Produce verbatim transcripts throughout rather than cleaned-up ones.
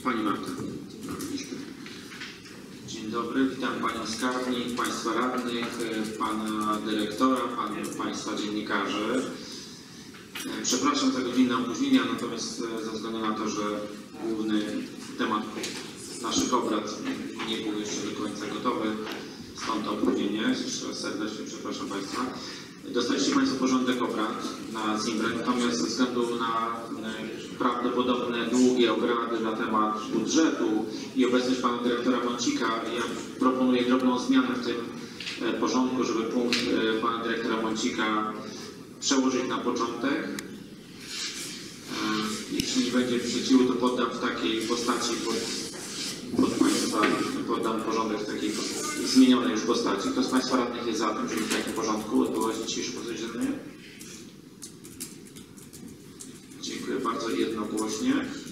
Pani Marta. Dzień dobry, witam Panią Skarbnik, Państwa radnych, Pana Dyrektora, pan, Państwa dziennikarzy. Przepraszam za godzinne opóźnienia, natomiast ze względu na to, że główny temat naszych obrad nie był jeszcze do końca gotowy, stąd to opóźnienie. Jeszcze serdecznie przepraszam Państwa. Dostaliście Państwo porządek obrad na Zimbrę, natomiast ze względu na prawdopodobne długie obrady na temat budżetu i obecność Pana Dyrektora Mącika, ja proponuję drobną zmianę w tym porządku, żeby punkt Pana Dyrektora Mącika przełożyć na początek. Jeśli nie będzie sprzeciwu, to poddam w takiej postaci pod, pod Państwa, poddam porządek w takiej zmienionej już postaci. Kto z Państwa radnych jest za tym, żeby w takim porządku odbyło się dzisiejsze posiedzenie? Dziękuję bardzo, jednogłośnie.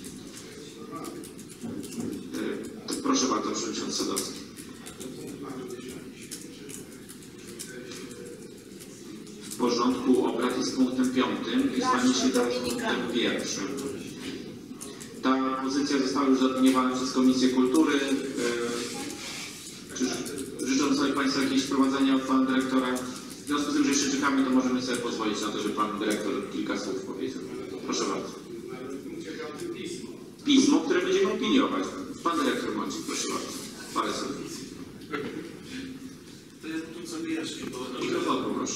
Proszę bardzo, Przewodniczący Sadowski. W porządku obrad jest punktem piątym i stanie się teraz punktem pierwszym. Ta pozycja została już zaopiniowana przez Komisję Kultury. Czy życzą sobie Państwo jakieś wprowadzenia od Pana Dyrektora? W związku z tym, że jeszcze czekamy, to możemy sobie pozwolić na to, żeby Pan Dyrektor kilka słów powiedział. Proszę bardzo. Pismo, które będziemy opiniować. Pan Dyrektor Mącik, proszę bardzo. Parę słów. To ja tu co wyjaśnię, bo... Mikrofon proszę.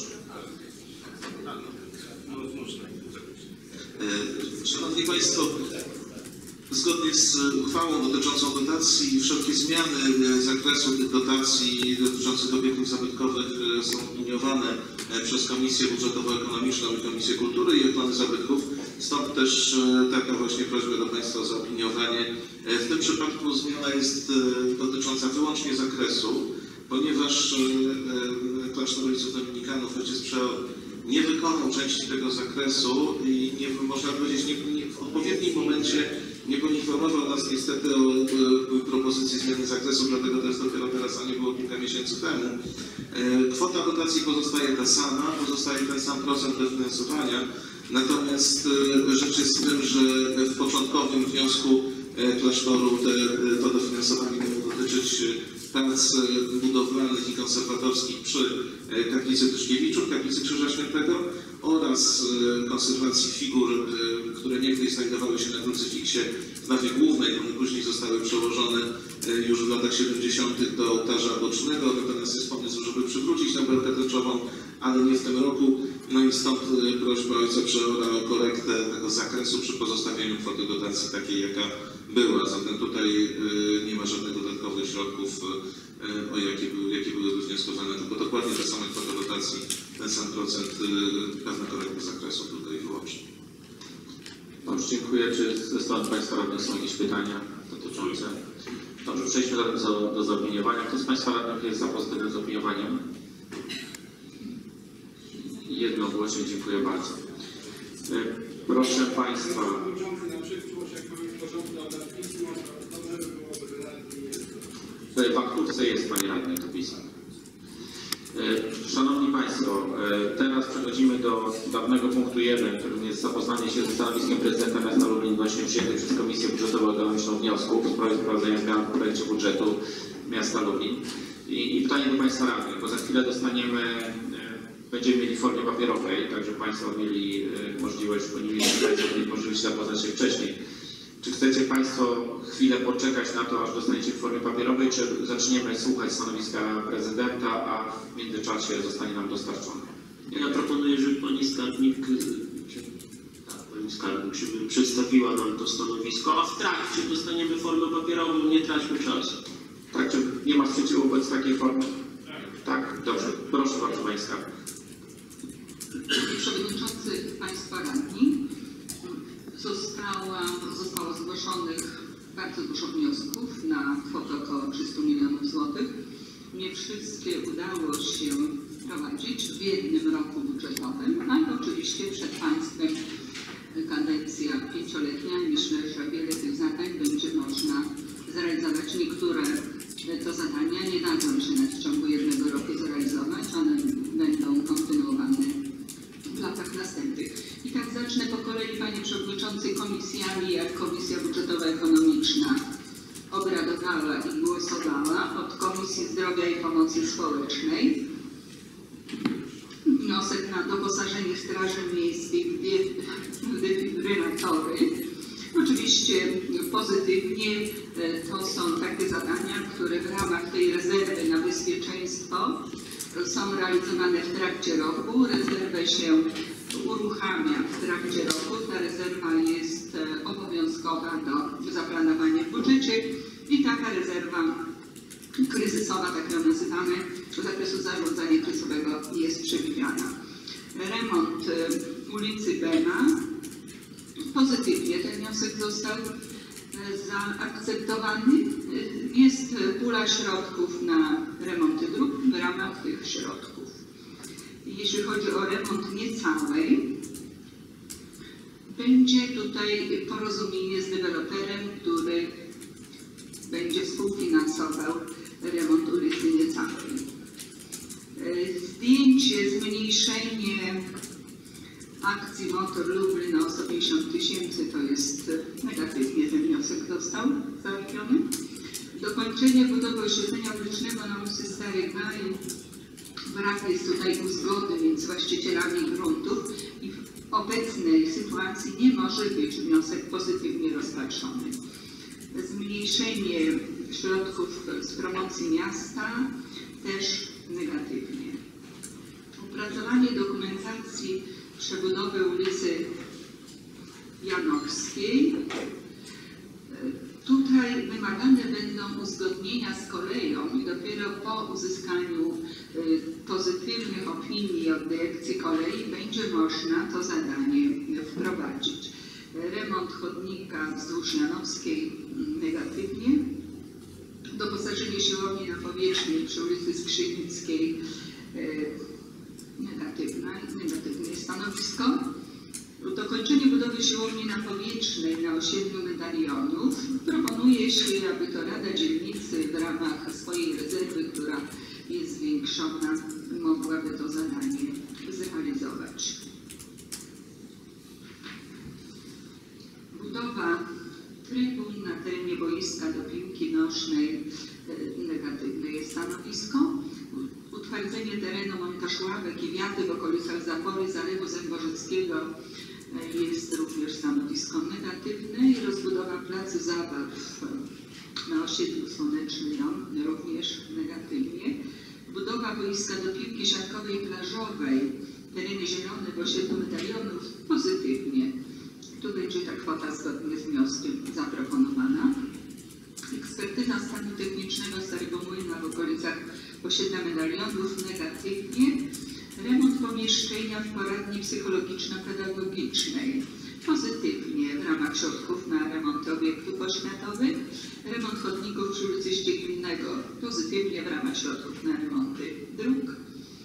Szanowni Państwo, zgodnie z uchwałą dotyczącą dotacji, wszelkie zmiany zakresu tych dotacji dotyczących obiektów zabytkowych są opiniowane przez Komisję Budżetowo-Ekonomiczną i Komisję Kultury i Ochrony Zabytków. Stąd też taka właśnie prośba do Państwa o zaopiniowanie. W tym przypadku zmiana jest dotycząca wyłącznie zakresu, ponieważ klasztor ojców dominikanów, ojciec Przeor, nie wykonał części tego zakresu i nie, można powiedzieć, nie, nie, w odpowiednim momencie nie poinformował nas niestety o, o propozycji zmiany zakresu, dlatego to jest dopiero teraz, a nie było kilka miesięcy temu. Kwota dotacji pozostaje ta sama, pozostaje ten sam procent dofinansowania, natomiast rzecz jest w tym, że w początkowym wniosku klasztoru te, to dofinansowanie miało dotyczyć prac budowlanych i konserwatorskich przy kaplicy Tyszkiewiczów, kaplicy Krzyża Świętego oraz konserwacji figur, które niegdyś znajdowały się na krucyfiksie w nawie głównej, one później zostały przełożone już w latach siedemdziesiątych do ołtarza bocznego, natomiast jest pomysł, żeby przywrócić tę belkę tęczową, ale nie w tym roku. No i stąd prośba ojca Przeora o korektę tego zakresu przy pozostawieniu kwoty dotacji takiej, jaka była. Zatem tutaj nie ma żadnych dodatkowych środków, o jakie były, jakie były wywnioskowane, tylko dokładnie ta sama kwota dotacji, ten sam procent, pewna korekta zakresu tylko i wyłącznie. Dobrze, dziękuję. Czy ze strony Państwa radnych są jakieś pytania dotyczące? Dobrze, przejdźmy do, do, do zaopiniowania. Kto z Państwa radnych jest za pozytywnym zaopiniowaniem? Jednogłośnie, dziękuję bardzo. Proszę Państwa. W fakturce jest, Panie Radny, to pismo. Szanowni Państwo, teraz przechodzimy do dawnego punktu jeden, którym jest zapoznanie się ze stanowiskiem prezydenta miasta Lublin właśnie przyjętych przez Komisję Budżetowo-Ekonomiczną wniosków w sprawie wprowadzenia zmian w projekcie budżetu miasta Lublin. I, I pytanie do Państwa radnych, bo za chwilę dostaniemy, będziemy mieli w formie papierowej, tak żeby Państwo mieli możliwość, bo nie mieli możliwość zapoznać się wcześniej. Czy chcecie Państwo chwilę poczekać na to, aż dostaniecie w formie papierowej, czy zaczniemy słuchać stanowiska prezydenta, a w międzyczasie zostanie nam dostarczone? Ja proponuję, żeby Pani Skarbnik, tak, Pani Skarbnik, żeby przedstawiła nam to stanowisko, a w trakcie dostaniemy formę papierową, nie traćmy czasu. Tak, czy nie ma sprzeciwu wobec takiej formy? Tak, dobrze. Proszę bardzo, Pani Skarbnik. Przewodniczący, Państwa radni, została, zostało zgłoszonych bardzo dużo wniosków na kwotę około trzystu milionów złotych. Nie wszystkie udało się wprowadzić w jednym roku budżetowym, ale oczywiście przed Państwem kadencja pięcioletnia. Myślę, że wiele tych zadań będzie można zrealizować. Niektóre to zadania nie dadzą się w ciągu jednego roku zrealizować, one będą kontynuowane w latach następnych. I tak zacznę po kolei, Panie Przewodniczący, komisjami, jak Komisja Budżetowa Ekonomiczna pomocy społecznej. Wniosek na doposażenie Straży Miejskiej w defibrylatory. Oczywiście pozytywnie to są takie zadania, które w ramach tej rezerwy na bezpieczeństwo są realizowane w trakcie roku. Rezerwę się uruchamia w trakcie roku. Ta rezerwa jest obowiązkowa do zaplanowania w budżecie i taka rezerwa kryzysowa, tak ją nazywamy, z zakresu zarządzania kryzysowego jest przewidziana. Remont ulicy Bema. Pozytywnie ten wniosek został zaakceptowany. Jest pula środków na remonty dróg w ramach tych środków. Jeśli chodzi o remont niecałej, będzie tutaj porozumienie z deweloperem, który będzie współfinansował remont ulicy Niecałej. Zdjęcie, zmniejszenie akcji Motor Lublin o sto pięćdziesiąt tysięcy, to jest negatywnie ten wniosek został załatwiony. Dokończenie budowy oświetlenia ulicznego na ulicy Starej Gaju. Brak jest tutaj uzgody między właścicielami gruntów i w obecnej sytuacji nie może być wniosek pozytywnie rozpatrzony. Zmniejszenie środków z promocji miasta też negatywnie. Opracowanie dokumentacji przebudowy ulicy Janowskiej. Tutaj wymagane będą uzgodnienia z koleją i dopiero po uzyskaniu pozytywnych opinii od dyrekcji kolei będzie można to zadanie wprowadzić. Remont chodnika wzdłuż Janowskiej negatywnie. Doposażenie siłowni na powierzchni przy ulicy Skrzynickiej negatywne, negatywne jest stanowisko. Dokończenie budowy siłowni na powietrznej na osiedlu Medalionów. Proponuje się, aby to Rada Dzielnicy w ramach swojej rezerwy, która jest zwiększona, mogłaby to zadanie zrealizować. Budowa trybun na terenie boiska do piłki nożnej, negatywne jest stanowisko. Utwardzenie terenu, montaż ławek i wiaty w okolicach zapory Zalewu Zęborzeckiego jest również stanowisko negatywne i rozbudowa placu zabaw na osiedlu Słonecznym również negatywnie. Budowa boiska do piłki siatkowej i plażowej, tereny zielone w osiedlu Medalionów pozytywnie. Tu będzie ta kwota zgodnie z wnioskiem zaproponowana. Ekspertyza stanu technicznego Starego Młyna w okolicach osiedla Medalionów negatywnie. Remont pomieszczenia w poradni psychologiczno-pedagogicznej pozytywnie w ramach środków na remonty obiektów oświatowych. Remont chodników przy ulicy Ścieglinego pozytywnie w ramach środków na remonty dróg.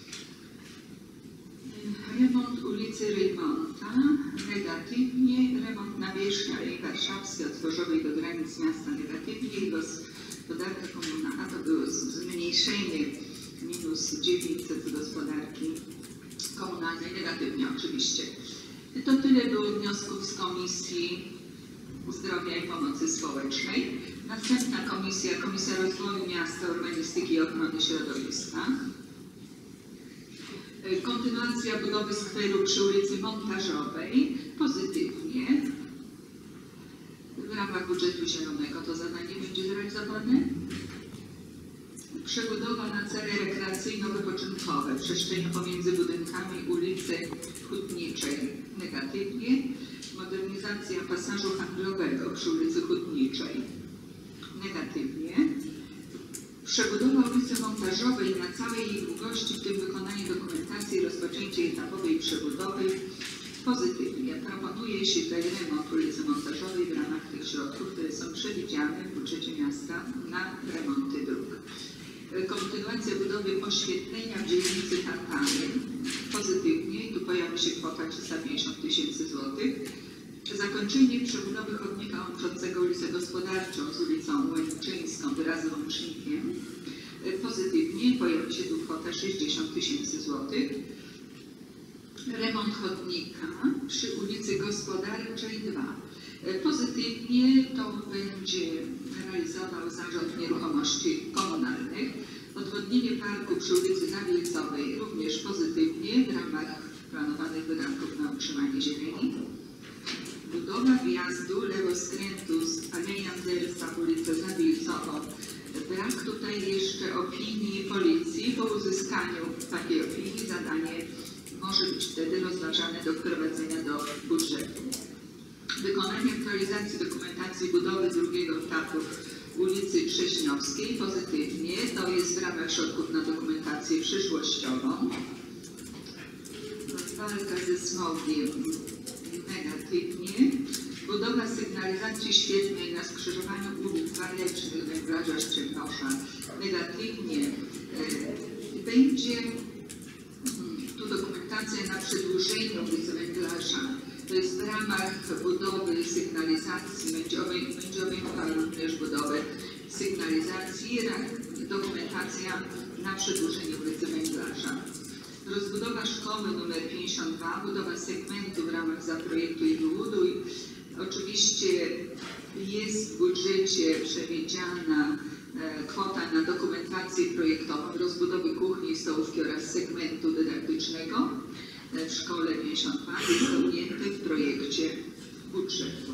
Remont ulicy Rejmonta negatywnie. Remont nawierzchni Alei Warszawskiej od Tworzowej do granic miasta negatywnie. I gospodarka komunalna to było zmniejszenie minus dziewięćset gospodarki komunalnej, negatywnie oczywiście. To tyle było wniosków z Komisji Zdrowia i Pomocy Społecznej. Następna komisja, Komisja Rozwoju Miasta, Urbanistyki i Ochrony Środowiska. Kontynuacja budowy skweru przy ulicy Montażowej, pozytywnie. W ramach budżetu zielonego to zadanie będzie zrealizowane. Przebudowa na cele rekreacyjno-wypoczynkowe, przestrzenie pomiędzy budynkami ulicy Hutniczej negatywnie. Modernizacja pasażu handlowego przy ulicy Hutniczej negatywnie. Przebudowa ulicy Montażowej na całej jej długości, w tym wykonanie dokumentacji i rozpoczęcie etapowej przebudowy pozytywnie. Proponuje się tutaj remont ulicy Montażowej w ramach tych środków, które są przewidziane w budżecie miasta na remonty dróg. Kontynuacja budowy oświetlenia w dzielnicy Tartany pozytywnie i tu pojawi się kwota trzysta pięćdziesiąt tysięcy złotych. Zakończenie przebudowy chodnika łączącego ulicę Gospodarczą z ulicą Łęczyńską wraz z łącznikiem pozytywnie pojawi się tu kwota sześćdziesiąt tysięcy złotych. Remont chodnika przy ulicy Gospodarczej dwa. Pozytywnie to będzie realizował Zarząd Nieruchomości Komunalnych. Odwodnienie Wzmocnienie parku przy ulicy Zawilcowej również pozytywnie w ramach planowanych wydatków na utrzymanie zieleni. Budowa wjazdu lewoskrętu z Alei Andersa w ulicę Zawilcową. Brak tutaj jeszcze opinii policji. Po uzyskaniu takiej opinii zadanie może być wtedy rozważane do wprowadzenia do budżetu. Wykonanie aktualizacji dokumentacji budowy drugiego etapu ulicy Trześniowskiej pozytywnie. To jest w ramach środków na dokumentację przyszłościową. Walka ze smogiem negatywnie. Budowa sygnalizacji świetlnej na skrzyżowaniu ulic Walecznych, Węglarza, Szczęposza negatywnie. Będzie tu dokumentacja na przedłużenie ulicy Węglarza. To jest w ramach budowy sygnalizacji, będzie, obej, będzie obejmowała również budowę sygnalizacji, dokumentacja na przedłużenie ulicy Węglarza. Rozbudowa szkoły nr pięćdziesiąt dwa, budowa segmentu w ramach Zaprojektuj i Wybuduj. Oczywiście jest w budżecie przewidziana e, kwota na dokumentację projektową rozbudowy kuchni i stołówki oraz segmentu dydaktycznego e, w szkole pięćdziesiąt dwa. Jest to ujęte w projekcie budżetu.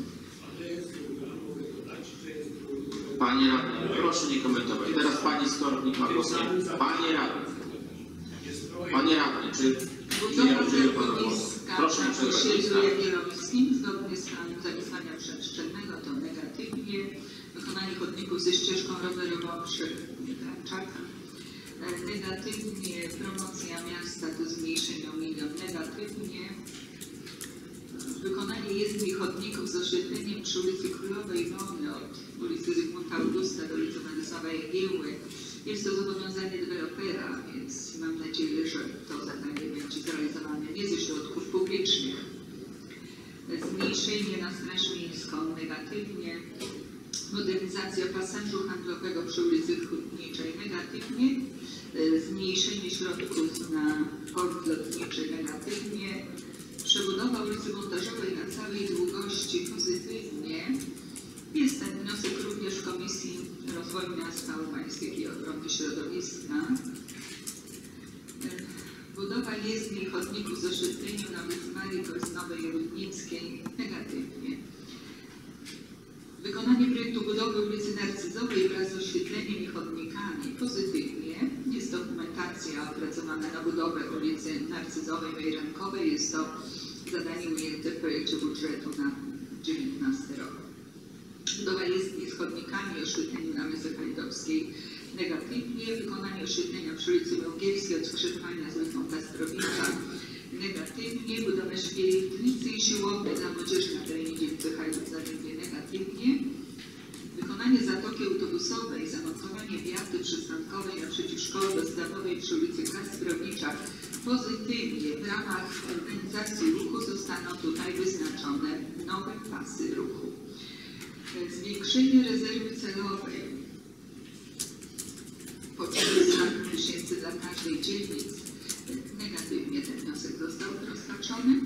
Panie radny, proszę nie komentować. Teraz pani Skorupnik ma głos. Panie radny. Panie radny, czy... Budowa czy proszę nie w przerwać. osiedlu Jagiellońskim zgodnie z planem zapisania przestrzennego to negatywnie. Wykonanie chodników ze ścieżką rowerową przy Czarka. Negatywnie. Promocja miasta do zmniejszenia o milion negatywnie. Wykonanie jezdni chodników z oświetleniem przy ulicy Królowej Wony od ulicy Zygmunta Augusta do ulicy Władysława Jagiełły. Jest to zobowiązanie dewelopera, więc mam nadzieję, że to zadanie będzie zrealizowane nie ze środków publicznych. Zmniejszenie na Straż Miejską negatywnie. Modernizacja pasażu handlowego przy ulicy Hutniczej negatywnie. Zmniejszenie środków na port lotniczy negatywnie. Przebudowa ulicy Montażowej na całej długości pozytywnie. Jest ten wniosek również w Komisji Rozwoju Miasta Urbaניstyki i Ochrony Środowiska. Budowa jezdni i chodników z oświetleniem na ulicy Marii Kolsnowej i Rudnickiej negatywnie. Wykonanie projektu budowy ulicy Narcyzowej wraz z oświetleniem i chodnikami pozytywnie. Jest dokumentacja opracowana na budowę ulicy Narcyzowej Wejrankowej. Jest to zadanie ujęte w projekcie budżetu na dziewiętnasty rok. Budowa jezdni z chodnikami i oświetleniem na ulicy Kalidowskiej negatywnie. Wykonanie oświetlenia przy ulicy Węgierskiej od skrzyżowania z ulicą Kastrowicza negatywnie. Budowa świetlicy i siłowni dla młodzieży na terenie dzielnicy Hajduk Zawiędnie negatywnie. Wykonanie zatoki autobusowej, zamontowanie wiaty przystankowej naprzeciw szkoły podstawowej przy ulicy Kasprowicza pozytywnie. W ramach organizacji ruchu zostaną tutaj wyznaczone nowe pasy ruchu. Zwiększenie rezerwy celowej po czterysta tysięcy dla każdej dzielnicy. Negatywnie ten wniosek został rozpatrzony.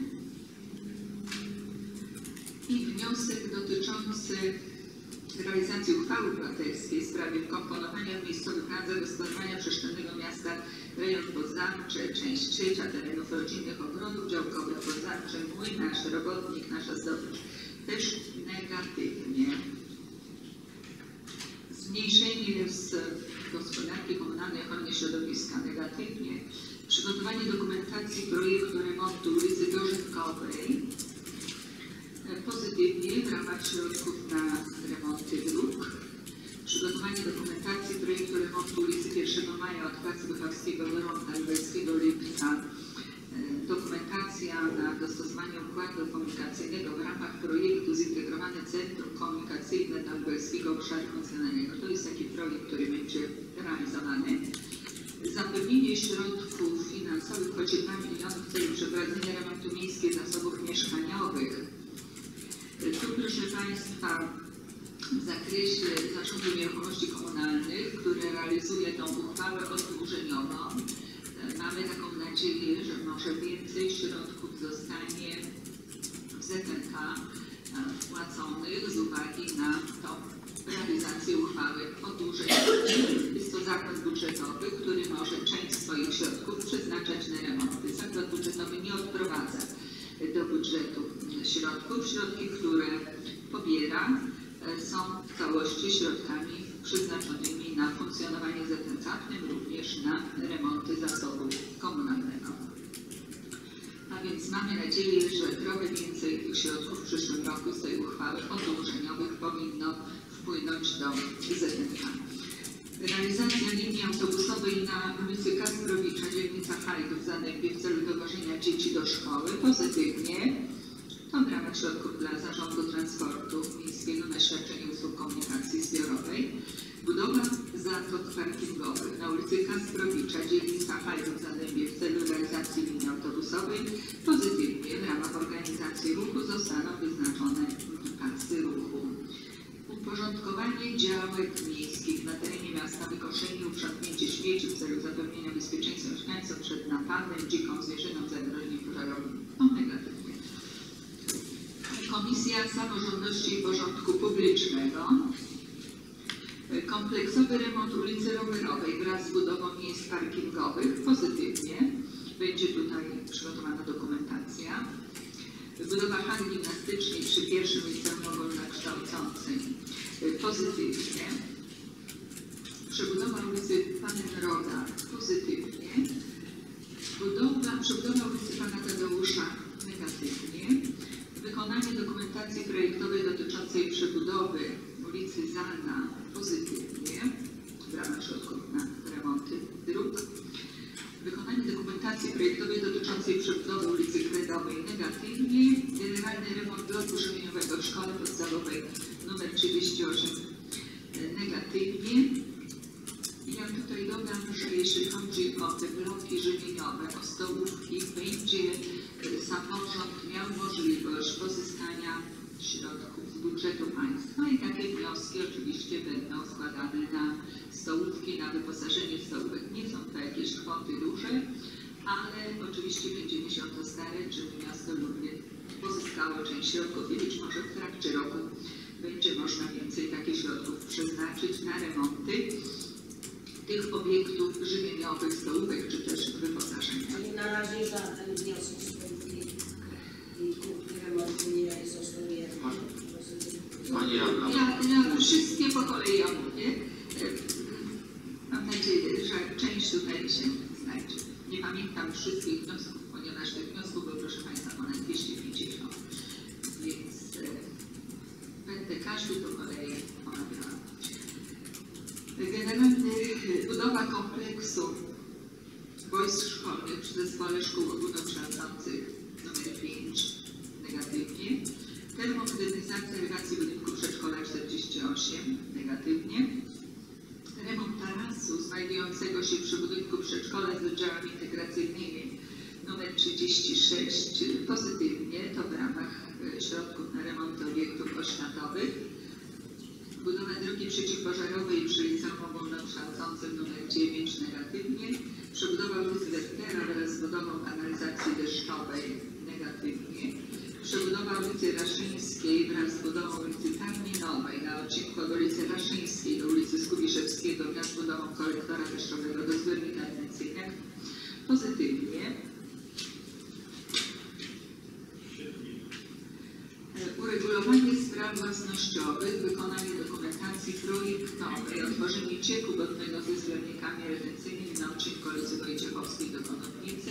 I wniosek dotyczący realizacji uchwały obywatelskiej w sprawie wkomponowania w miejscowych plan zagospodarowania przestrzennego miasta rejon podzamczy, część trzecia terenów rodzinnych ogrodów działkowych, podzamczy, młynarz, robotnik, nasza zdobycz. Też negatywnie. Zmniejszenie z gospodarki komunalnej ochrony środowiska negatywnie. Przygotowanie dokumentacji projektu remontu ulicy Dożynkowej pozytywnie w ramach środków na remonty dróg. Przygotowanie dokumentacji projektu remontu ulicy pierwszego maja od placu Bychowskiego do Ronda Lubelskiego Lipca. Dokumentacja na dostosowanie układu komunikacyjnego w ramach projektu Zintegrowane Centrum Komunikacyjne dla Lubelskiego Obszaru Funkcjonalnego. To jest taki projekt, który będzie realizowany. Zapewnienie środków finansowych w kwocie dwa milionów w celu przeprowadzenia remontu miejskich zasobów mieszkaniowych. Tu, proszę Państwa, w zakresie Zarządu Nieruchomości Komunalnych, który realizuje tą uchwałę oddłużeniową, mamy taką nadzieję, że może więcej środków zostanie w Z N K wpłaconych z uwagi na tą realizację uchwały oddłużeniowej. Jest to zakład budżetowy, który na remonty zasobu komunalnego. A więc mamy nadzieję, że trochę więcej tych środków w przyszłym roku z tej uchwały oddłużeniowych powinno wpłynąć do Z N K. Realizacja linii autobusowej na ulicy Kasprowicza, dzielnica Hajdów w Zanębie w celu dowożenia dzieci do szkoły pozytywnie. To w ramach środków dla Zarządu Transportu Miejskiego na świadczenie usług komunikacji zbiorowej. Budowa zatok parkingowych na ulicy Kasprowicza, dzielnica Hajdów w Zanębie w celu realizacji linii autobusowej pozytywnie w ramach organizacji ruchu zostaną wyznaczone pasy ruchu. Uporządkowanie działek miejskich na terenie miasta, wykoszenie, uprzątnięcie śmieci w celu zapewnienia bezpieczeństwa mieszkańców przed napadem, dziką zwierzyną, zagrożeniem pożarowym. O, negatywnie. Komisja Samorządności i Porządku Publicznego. Kompleksowy remont ulicy Rowerowej wraz z budową miejsc parkingowych pozytywnie. Będzie tutaj przygotowana dokumentacja. Budowa hali gimnastycznej przy pierwszym liceum ogólnokształcącym pozytywnie. Przebudowa ulicy Panenroda pozytywnie. Budowa, przebudowa ulicy Pana Tadeusza negatywnie. Wykonanie dokumentacji projektowej dotyczącej przebudowy ulicy Zalna pozytywnie w ramach środków na remonty dróg. Wykonanie dokumentacji projektowej dotyczącej przebudowy ulicy Kredowej negatywnie. Generalny remont bloku żywieniowego w szkole podstawowej nr trzydzieści osiem negatywnie. I ja tutaj dodam, że jeśli chodzi o te bloki żywieniowe, o stołówki, będzie samorząd miał możliwość pozyskania środków z budżetu państwa i takie wnioski oczywiście będą składane na stołówki, na wyposażenie stołówek. Nie są to jakieś kwoty duże, ale oczywiście będziemy się o to starać, żeby miasto Lublin pozyskało część środków i być może w trakcie roku będzie można więcej takich środków przeznaczyć na remonty tych obiektów żywieniowych, stołówek czy też wyposażenia. Czyli na razie żaden wniosek z stołówki i kuchni remontu nie został jeden. Pani radna. Ja, ja wszystkie po kolei omówię. Mam nadzieję, że część tutaj się znajdzie. Nie pamiętam wszystkich wniosków, ponieważ tych wniosków było, proszę Państwa, ponad dwieście pięćdziesiąt. Więc e, będę każdy po kolei omawiała. Generalny budowa kompleksu wojsk szkolnych przy Zespole Szkół Ogólnokształcących nr pięć negatywnie. Termomodernizacja elewacji budynku przedszkola czterdzieści osiem negatywnie. Remont tarasu znajdującego się przy budynku przedszkola z oddziałami integracyjnymi nr trzydzieści sześć pozytywnie, to w ramach środków na remonty obiektów oświatowych. Budowa drogi przeciwpożarowej przy liceum ogólnokształcącym nr dziewięć negatywnie. Przebudowa ulicy Wertera wraz z budową kanalizacji deszczowej negatywnie. Przebudowa ulicy Raszyńskiej wraz z budową ulicy Tarninowej na odcinku od ulicy Raszyńskiej do ulicy Skubiszewskiego wraz z budową kolektora deszczowego do zbiornika intencyjnego pozytywnie. Uregulowanie spraw własnościowych, wykonanie dokumentacji projektowej, otworzenie cieku wodnego ze zbiornikami retencyjnymi na odcinku ulicy Wojciechowskiej do Konopnicy.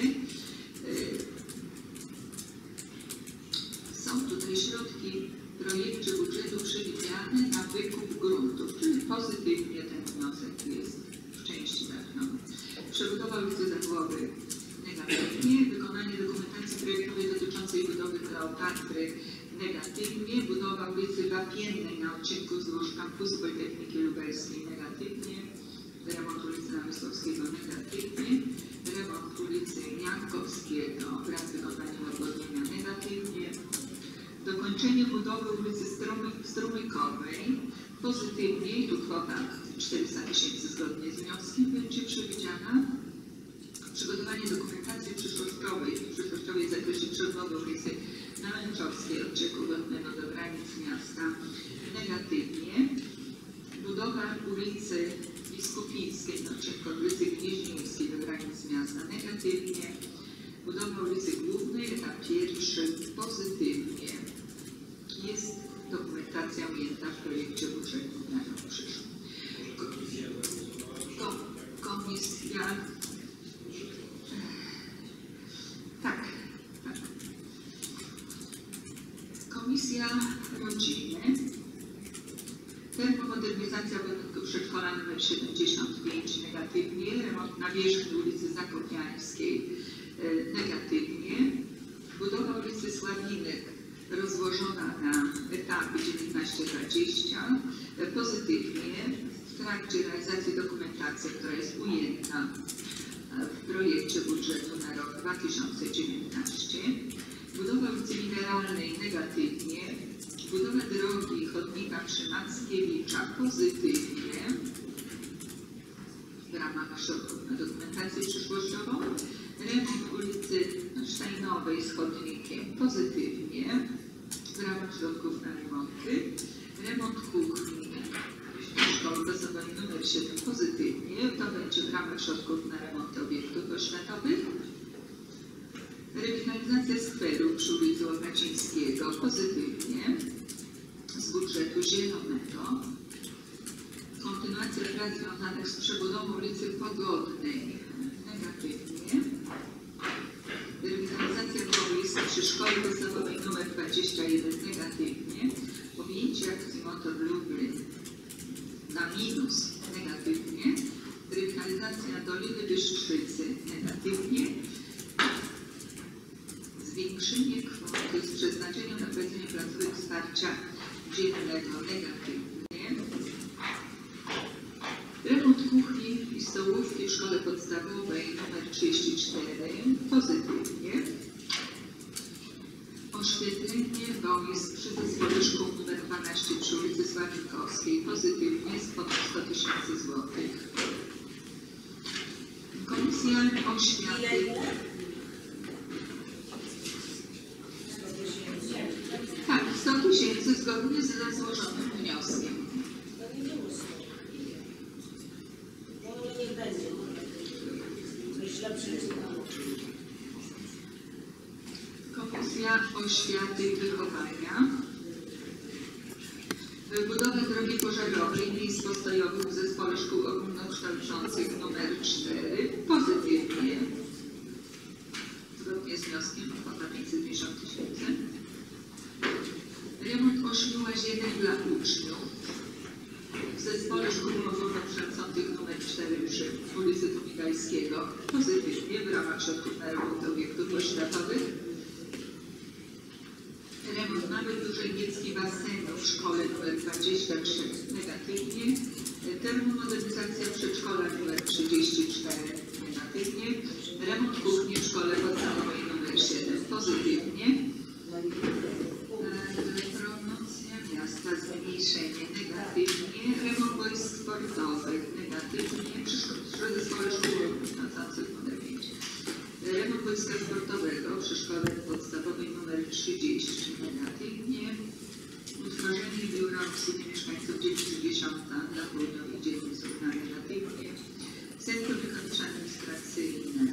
Są tutaj środki w projekcie budżetu przewidziane na wykup gruntów, czyli pozytywnie ten wniosek jest w części trafiony. Przebudowa ulicy Zagłowy negatywnie, wykonanie dokumentacji projektowej dotyczącej budowy Kleopatry negatywnie, budowa ulicy Wapiennej na odcinku wzdłuż kampusu Politechniki Lubelskiej negatywnie, remont ulicy Namysłowskiego negatywnie, remont ulicy Jankowskiego wraz z wykonaniem odwodnienia negatywnie, dokończenie budowy ulicy Strumykowej pozytywnie i tu kwota czterysta tysięcy zgodnie z wnioskiem będzie przewidziana. Przygotowanie dokumentacji przyszłościowej, przyszłościowej w zakresie przebudowy ulicy Nałęczowskiej odcieku wodnego do granic miasta negatywnie. Budowa ulicy Biskupińskiej na odcinku od ulicy Gnieźnieńskiej do granic miasta negatywnie. Budowa ulicy Głównej, etap pierwszy pozytywnie. Jest dokumentacja ujęta w projekcie budżetu na rok przyszły. Komisja Komisja... Tak, tak. Komisja Rodziny. Termomodernizacja budynku przedszkola nr siedemdziesiąt pięć negatywnie. Remont nawierzchni ulicy Zakopiańskiej negatywnie. Budowa ulicy Sławinek rozłożona na etapy dziewiętnaście dwadzieścia pozytywnie. W trakcie realizacji dokumentacji, która jest ujęta w projekcie budżetu na rok dwa tysiące dziewiętnasty. Budowa ulicy Mineralnej negatywnie. Budowa drogi chodnika przy Mackiewicza pozytywnie w ramach środków na dokumentację przyszłościową. Remont ulicy Sztajnowej z chodnikiem pozytywnie w ramach środków na remonty. Remont kuchni szkoły bazowej numer siedem pozytywnie, to będzie w ramach środków na remonty obiektów oświatowych. Rewitalizacja skweru przy ulicy Łopacińskiego pozytywnie z budżetu zielonego. Kontynuacja prac związanych z przebudową ulicy Pogodnej negatywnie. Rewitalizacja boisk przy szkole podstawowej nr dwadzieścia jeden negatywnie. Objęcie akcji Motor Lublin na minus negatywnie. Rewitalizacja Doliny Bystrzycy negatywnie. Zwiększenie kwoty z przeznaczeniem na prowadzenie placówek wsparcia dziennego negatywnie. Remont kuchni i stołówki w szkole podstawowej nr trzydzieści cztery pozytywnie. Oświetlenie boisk przy zespole szkół nr dwanaście przy ulicy Sławikowskiej pozytywnie z kwoty sto tysięcy złotych. Komisja Oświaty. Tak, sto tysięcy zgodnie z złożonym wnioskiem. Niech będzie. Myślę, Komisja Oświaty i Wychowania. Budowę drogi pożarowej miejsc postojowych w zespole szkół ogólnokształcących nr cztery pozytywnie. Zgodnie z wnioskiem kwota pięćset pięćdziesiąt tysięcy. Remont ośmiu łazienek dla uczniów w zespole szkół ogólnokształcących nr cztery przy ulicy Tomigajskiego pozytywnie w ramach środków na remont obiektów oświatowych. Remont mały dużej miejskiej basenu w szkole nr dwadzieścia trzy negatywnie. Termomodernizacja przedszkola nr trzydzieści cztery negatywnie. Remont kuchni w szkole podstawowej nr siedem pozytywnie. Promocja miasta zmniejszenie negatywnie. Remont boisk sportowych negatywnie. Przy zespole szkół ogólnokształcących nr pięć. Remont boiska sportowego przy szkole podstawowej nr trzydzieści negatywnie. Utworzenie biura obsługi mieszkańców dziewięćdziesiąta dla południowych dzielnic negatywnie. Centrum administracyjne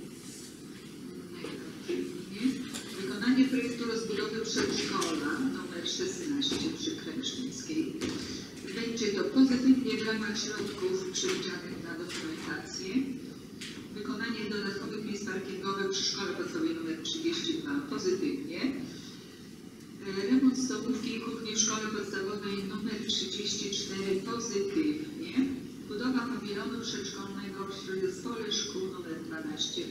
negatywnie. Wykonanie projektu rozbudowy przedszkola nr szesnaście przy Kręcznickiej. Będzie to pozytywnie w ramach środków przewidzianych na dokumentację. Wykonanie dodatkowych miejsc parkingowych przy szkole podstawowej nr trzydzieści dwa pozytywnie. Remont stołówki i kuchni w szkole podstawowej nr trzydzieści cztery pozytywnie. Budowa pawilonu przedszkolnego przy zespole szkół nr dwanaście.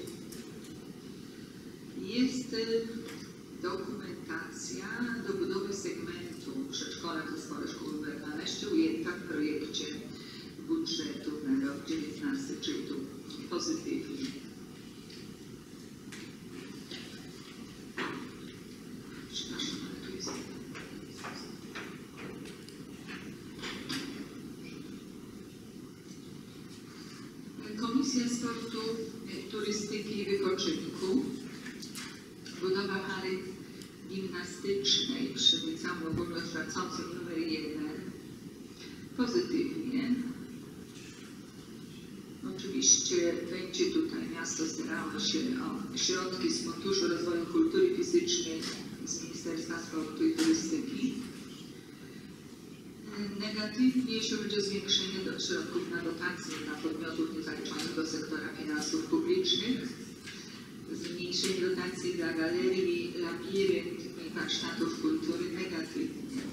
Jest dokumentacja do budowy segmentu przedszkola w zespole szkół nr dwanaście ujęta w projekcie budżetu na rok dziewiętnasty, czyli tu pozytywnie. Przepraszam, ale tu jest. Komisja Sportu, Turystyki i Wypoczynku. Budowa hali gimnastycznej przy liceum ogólnokształcącym nr jeden pozytywnie. Oczywiście będzie tutaj miasto starało się o środki z Funduszu Rozwoju Kultury Fizycznej z Ministerstwa Sportu i Turystyki. Negatywnie, jeśli chodzi o zwiększenie do środków na dotacje dla podmiotów niezaliczonych do Zwiększenie dotacji dla galerii, labirynt i warsztatów kultury negatywnie.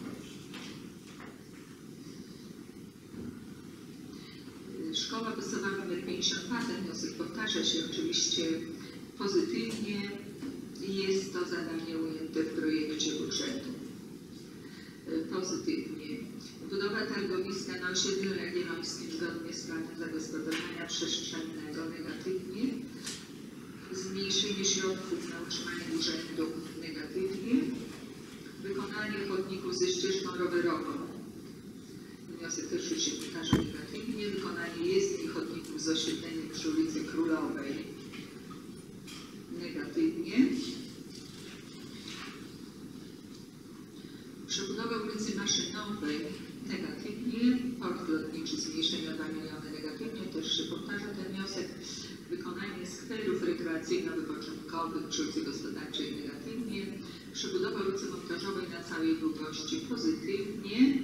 Szkoła podstawowa nr pięćdziesiąt dwa, ten wniosek powtarza się oczywiście pozytywnie. Jest to zadanie ujęte w projekcie budżetu. Pozytywnie. Budowa targowiska na osiedlu Jagiellońskim zgodnie z planem zagospodarowania przestrzennego negatywnie. Zmniejszenie środków na utrzymanie urzędu negatywnie. Wykonanie chodników ze ścieżką rowerową. Wniosek też się powtarza negatywnie. Wykonanie jezdni chodników z oświetleniem przy ulicy Królowej negatywnie. Przebudowa ulicy Maszynowej negatywnie. Port lotniczy zmniejszenie o dwa miliony negatywnie. Też się powtarza ten wniosek. Wykonanie skwerów rekreacyjno-wypoczynkowych przy ulicy Gospodarczej negatywnie. Przebudowa ulicy Montażowej na całej długości pozytywnie.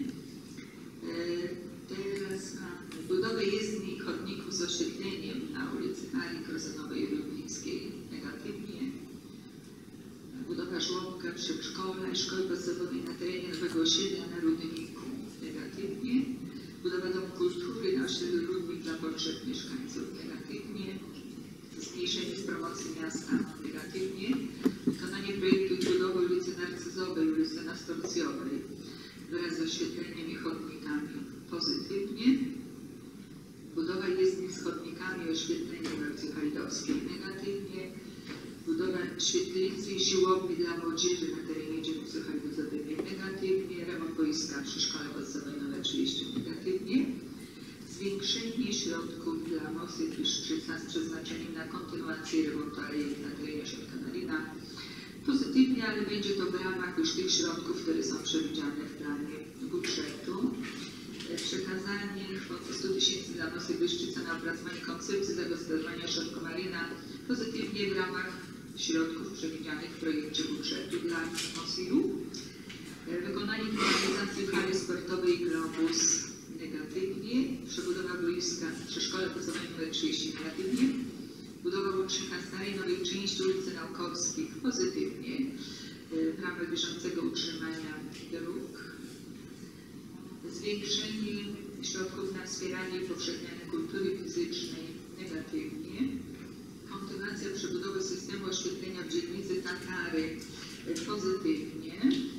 Teraz mamy budowę jezdni i chodników z oświetleniem na ulicy Marii Krosonowej i Lublińskiej negatywnie. Budowa żłobka, przedszkola i szkoły podstawowej na terenie nowego osiedla na Rudniku negatywnie. Budowa domu kultury na osiedlu Rudnik dla potrzeb mieszkańców negatywnie. Zmniejszenie z promocji miasta negatywnie. Wykonanie projektu budowy ulicy Narcyzowej, ulicy Nastorcjowej wraz z oświetleniem i chodnikami pozytywnie. Budowa jezdni z chodnikami i oświetleniem w ulicy Hajdowskiej negatywnie. Budowa świetlicy i siłowni dla młodzieży na terenie dzielnicy Hajdówkowej negatywnie. Remont boiska przy szkole podstawowej nr trzydzieści negatywnie. Zwiększenie środków dla Mosy Piszczyca z przeznaczeniem na kontynuację remontu alei na terenie ośrodka Marina pozytywnie, ale będzie to w ramach już tych środków, które są przewidziane w planie budżetu. Przekazanie kwoty stu tysięcy dla Mosy Piszczyca na opracowanie koncepcji zagospodarowania ośrodka Marina pozytywnie w ramach środków przewidzianych w projekcie budżetu dla Mosilu. Wykonanie finalizacji hali sportowej Globus negatywnie. Przebudowa boiska przy szkole podstawowej nr trzydzieści negatywnie. Budowa łącznika starej nowej części ulicy Naukowskich pozytywnie w ramach bieżącego utrzymania dróg. Zwiększenie środków na wspieranie i upowszechnianie kultury fizycznej negatywnie. Kontynuacja przebudowy systemu oświetlenia w dzielnicy Tatary pozytywnie.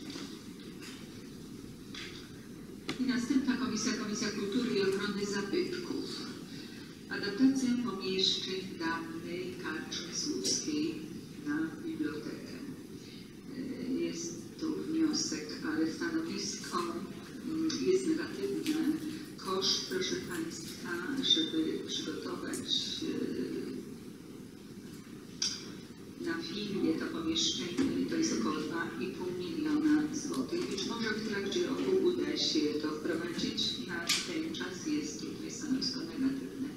I następna komisja, Komisja Kultury i Ochrony Zabytków. Adaptacja pomieszczeń dawnej karczmy słupskiej na bibliotekę. Jest tu wniosek, ale stanowisko jest negatywne. Koszt, proszę Państwa, żeby przygotować na filię to pomieszczenie, to jest około dwa i pół miliona złotych. Być może w trakcie roku uda się to wprowadzić. Na ten czas jest tutaj stanowisko negatywne.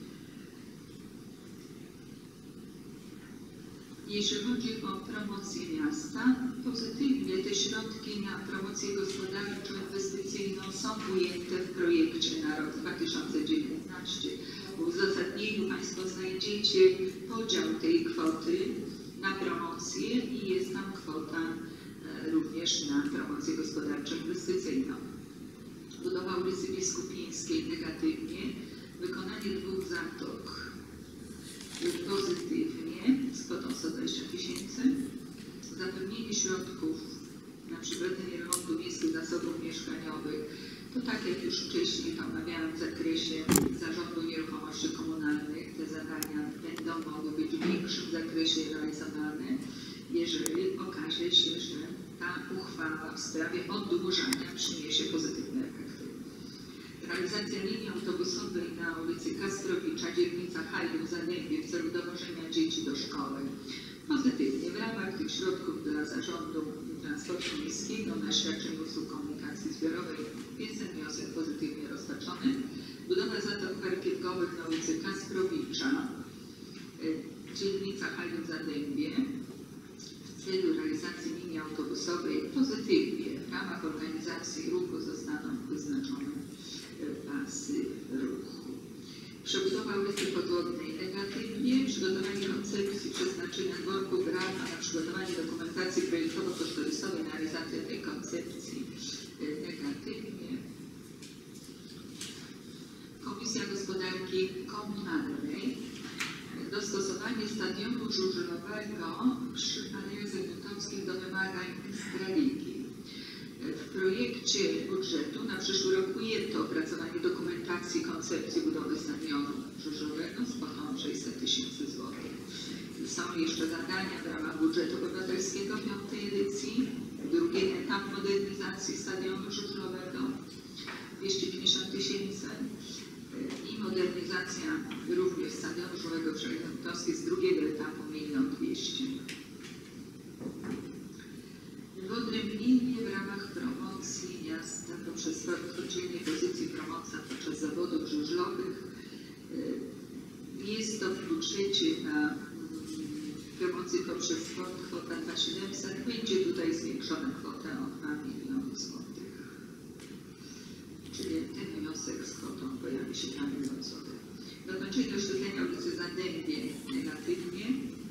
Jeśli chodzi o promocję miasta, pozytywnie te środki na promocję gospodarczą inwestycyjną są ujęte w projekcie na rok dwa tysiące dziewiętnasty. W uzasadnieniu Państwo znajdziecie podział tej kwoty na promocję i jest tam kwota również na promocję gospodarczą inwestycyjną. Budowa ulicy Biskupińskiej negatywnie, wykonanie dwóch zatok pozytywnie z kwotą sto dwadzieścia tysięcy, zapewnienie środków na przeprowadzenie remontu miejskich zasobów mieszkaniowych, to tak jak już wcześniej to omawiałam w zakresie zarządu nieruchomości komunalnych, te zadania będą mogły być w większym zakresie realizowane, jeżeli okaże się, że ta uchwała w sprawie oddłużania przyniesie pozytywne efekty. Realizacja linii autobusowej na ulicy Kasprowicza, dzielnica Hajdów, Zadębie w celu dowożenia dzieci do szkoły. Pozytywnie w ramach tych środków dla Zarządu Transportu Miejskiego na świadczenie usług komunikacji zbiorowej jest ten wniosek pozytywnie rozpatrzony. Budowa zatok parkiegowych na ulicy Kasprowicza, dzielnica Hajdów, Zadębie w celu realizacji linii autobusowej pozytywnie w ramach organizacji ruchu zostaną wyznaczone pasy ruchu. Przebudowa ulicy Podwodnej negatywnie, przygotowanie koncepcji przeznaczenia przeznaczenia dworku Grama na przygotowanie dokumentacji projektowo-kosztorysowej na realizację tej koncepcji negatywnie. Komisja Gospodarki Komunalnej dostosowanie stadionu żużlowego przy Alei Zygmuntowskich do wymagań Straliki. W projekcie budżetu na przyszły rok ujęto opracowanie dokumentacji koncepcji budowy stadionu żużlowego z kwotą sześćset tysięcy złotych. Są jeszcze zadania w ramach budżetu obywatelskiego piątej edycji, drugi etap modernizacji stadionu żużlowego dwieście pięćdziesiąt tysięcy i modernizacja również stadionu żużlowego przy Alei Zygmuntowskiej z drugiego etapu milion dwieście. W Odrębninie w ramach promocji miasta poprzez oddzielnej pozycji promocja podczas zawodów żużlowych. Jest to w budżecie na promocję poprzez sport kwota dwa tysiące siedemset. Będzie tutaj zwiększona kwota o dwa miliony złotych. Czyli ten wniosek z kwotą pojawi się dwa miliony złotych. Dokończenie oświetlenia ulicy Zadębie negatywnie.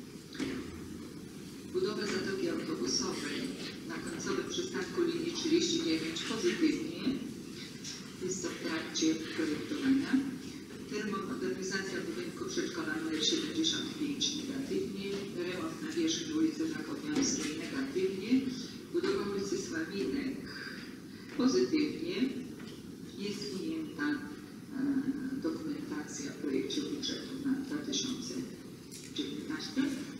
Budowa zatoki autobusowej na końcowym przystanku linii trzydzieści dziewięć pozytywnie. Jest to w trakcie projektowania. Termomodernizacja budynku przedszkola nr siedemdziesiąt pięć negatywnie. Remont nawierzchni ulicy Zakopiańskiej negatywnie. Budowa ulicy Sławinek pozytywnie. Jest ujęta e, dokumentacja w projekcie budżetu na dwa tysiące dziewiętnasty.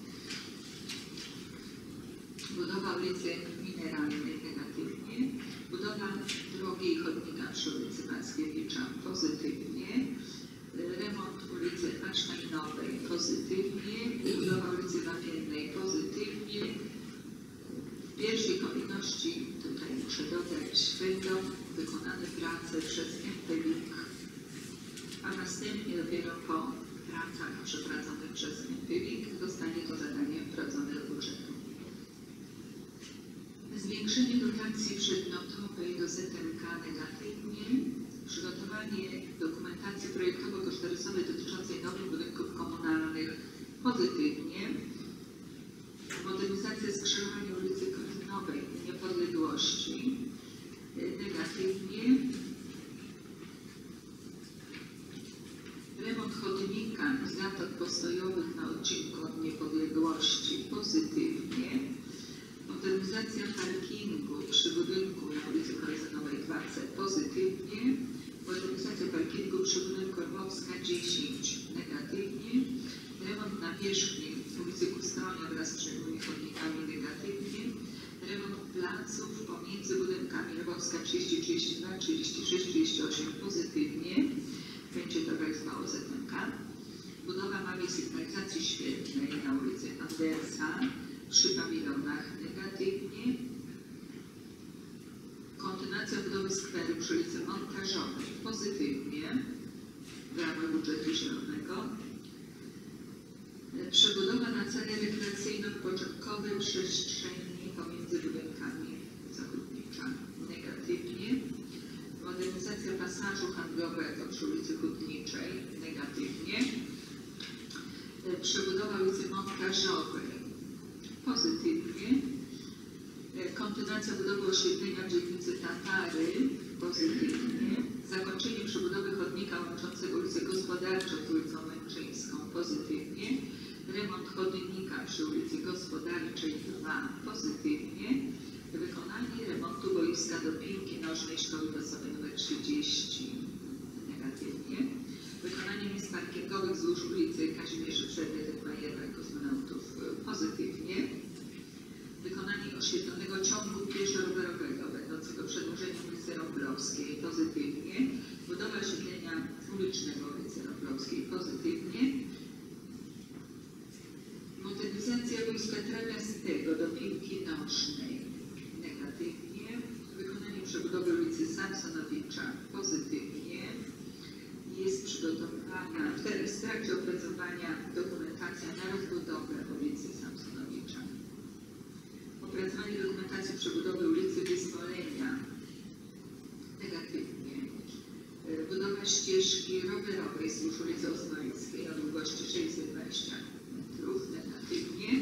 Budowa ulicy Mineralnej negatywnie. Budowa drogi i chodnika przy ulicy Mackiewicza pozytywnie. Remont ulicy Einsteinowej pozytywnie. Budowa ulicy Wapiennej pozytywnie. W pierwszej kolejności, tutaj muszę dodać, będą wykonane prace przez M P W I K, a następnie dopiero po pracach przeprowadzonych przez M P W I K zostanie to zadanie wprowadzone do budżetu. Zwiększenie dotacji przedmiotowej do Z M K negatywnie. Przygotowanie dokumentacji projektowo-kosztorysowej dotyczącej nowych budynków komunalnych pozytywnie. Modernizacja skrzyżowania ulicy Korzynowej Niepodległości negatywnie. Remont chodnika i zatok postojowych na odcinku od Niepodległości pozytywnie. Modernizacja parkingu przy budynku na ulicy Horyzonowej dwa C pozytywnie. Modernizacja parkingu przy budynku Orłowska dziesięć negatywnie. Remont nawierzchni ulicy Kustronia wraz z przebyłymi chodnikami negatywnie. Remont placów pomiędzy budynkami Orłowska trzydzieści, trzydzieści dwa, trzydzieści sześć, trzydzieści osiem pozytywnie. Będzie to realizowało Z M K. Budowa małej sygnalizacji świetlnej na ulicy Andersa przy pawilonach negatywnie. Kontynuacja budowy skweru przy ulicy Montażowej pozytywnie w ramach budżetu zielonego. Przebudowa na cele rekreacyjno-początkowe przestrzeni pomiędzy budynkami Zagródnicza negatywnie. Modernizacja pasażu handlowego przy ulicy Hutniczej negatywnie. Przebudowa ulicy Montażowej pozytywnie. Kontynuacja budowy oświetlenia w dzielnicy Tatary pozytywnie. Zakończenie przebudowy chodnika łączącego ulicę Gospodarczą z ulicą Męczyńską pozytywnie. Remont chodnika przy ulicy Gospodarczej dwa pozytywnie. Wykonanie remontu boiska do piłki nożnej Szkoły Bazowej nr trzydzieści negatywnie. Wykonanie miejsc parkingowych wzdłuż ulicy Kazimierzy Przerwy-Detmajerra Kosmonautów pozytywnie. Wykonanie oświetlonego ciągu pieszo-rowerowego będącego przedłużeniem ulicy Robrowskiej pozytywnie. Budowa oświetlenia ulicznego ulicy Robrowskiej pozytywnie. Modernizacja boiska trawiastego do piłki nożnej negatywnie. Wykonanie przebudowy ulicy Samsonowicza pozytywnie. Jest przygotowana, w trakcie opracowania dokumentacja na rozbudowę ulicy Samsonowicza. Opracowanie dokumentacji przebudowy ulicy Wyzwolenia negatywnie. Budowa ścieżki rowerowej wzdłuż ulicy Osmańskiej o długości sześćset dwadzieścia metrów negatywnie.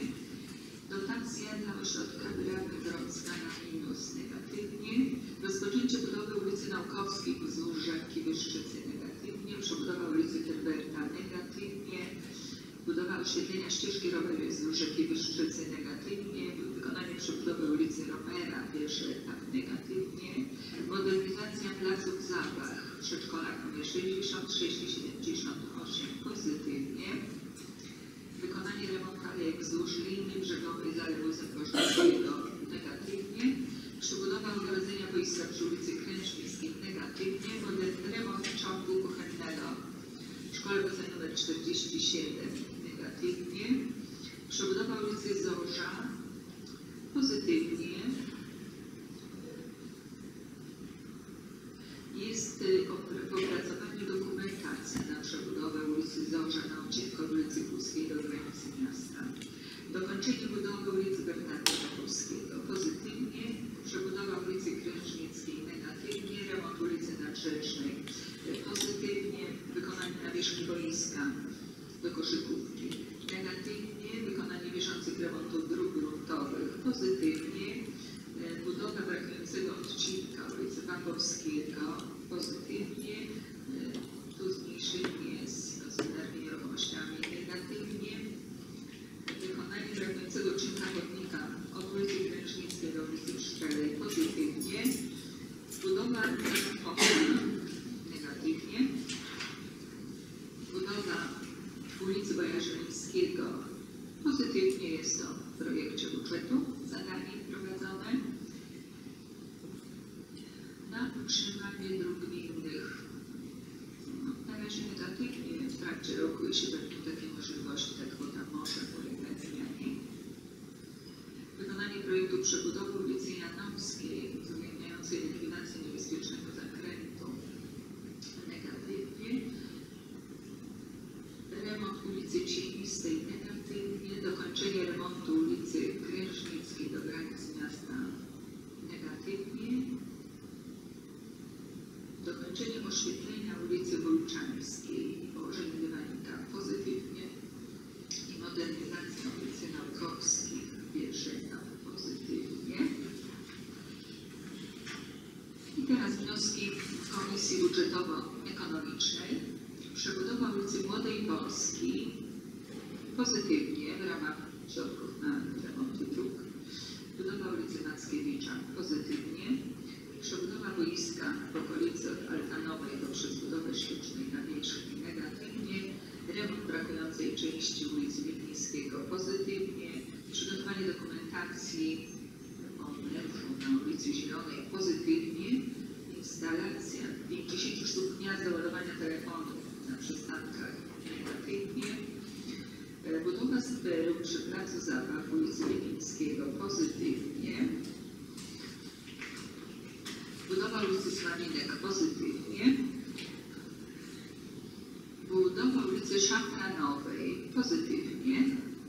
oświetlenia ścieżki rowerowej wzdłuż rzeki Wystrzycy negatywnie, wykonanie przebudowy ulicy Romera, pierwszy etap negatywnie, modernizacja placów zabaw w przedszkolach nr sześćdziesiąt sześć i siedemdziesiąt osiem pozytywnie, wykonanie remontu alejek wzdłuż linii brzegowej Zalewu Zaporożnego negatywnie, przebudowa ogrodzenia boiska przy ulicy Kręcznickiej negatywnie, remont ciągu kuchennego w szkole podstawowej nr czterdzieści siedem negatywnie, przebudowa ulicy Zorza pozytywnie, jest w opracowaniu dokumentacja na przebudowę ulicy Zorza na odcinku od ulicy Puskiej do granicy miasta, dokończenie budowy ulicy Bernarda Polskiego pozytywnie, przebudowa ulicy Kręcznickiej negatywnie, remont ulicy Nadrzecznej pozytywnie, wykonanie nawierzchni boiska do koszykówki negatywnie, wykonanie bieżących remontów dróg gruntowych pozytywnie, budowa brakującego odcinka ulicy Pawłowskiego pozytywnie, tu zmniejszenie z gospodarki nieruchomościami negatywnie, wykonanie brakującego odcinka chodnika od ulicy Kręcznickiej do ulicy Pszczelej pozytywnie, budowa Okna negatywnie, budowa ulicy Bojarzyńskiego pozytywnie, jest to w projekcie budżetu zadanie wprowadzone. Na utrzymanie dróg gminnych no, na razie negatywnie, w trakcie roku, jeśli będą takie możliwości, ta kwota może ulegać zmianie. Wykonanie projektu przebudowy ulicy Janowskiej uwzględniającej likwidację niebezpiecznego zakrętu negatywnie, remont ulicy Cienistej negatywnie, dokończenie remontu ulicy Kręcznickiej do granic miasta negatywnie, dokończenie oświetlenia ulicy Wojczańskiej i położenie dywanika pozytywnie i modernizacja ulicy Naukowskich pierwszy etap pozytywnie. I teraz wnioski Komisji Budżetowo-Ekonomicznej. Przebudowa ulicy Młodej Polski pozytywnie w ramach środków na remonty dróg. Budowa ulicy Mackiewicza pozytywnie. Przebudowa boiska w okolicy od Altanowej poprzez budowę sztucznej nawierzchni negatywnie. Remont brakującej części ulicy Lipińskiego pozytywnie. Przygotowanie dokumentacji o metrze na ulicy Zielonej pozytywnie. Instalacja pięćdziesiąt sztuk gniazd do ładowania telefonów na przystankach negatywnie. Budowa skweru przy placu zabaw ulicy Lipińskiego pozytywnie. Budowa ulicy Sławinek pozytywnie. Budowa ulicy Szafranowej pozytywnie.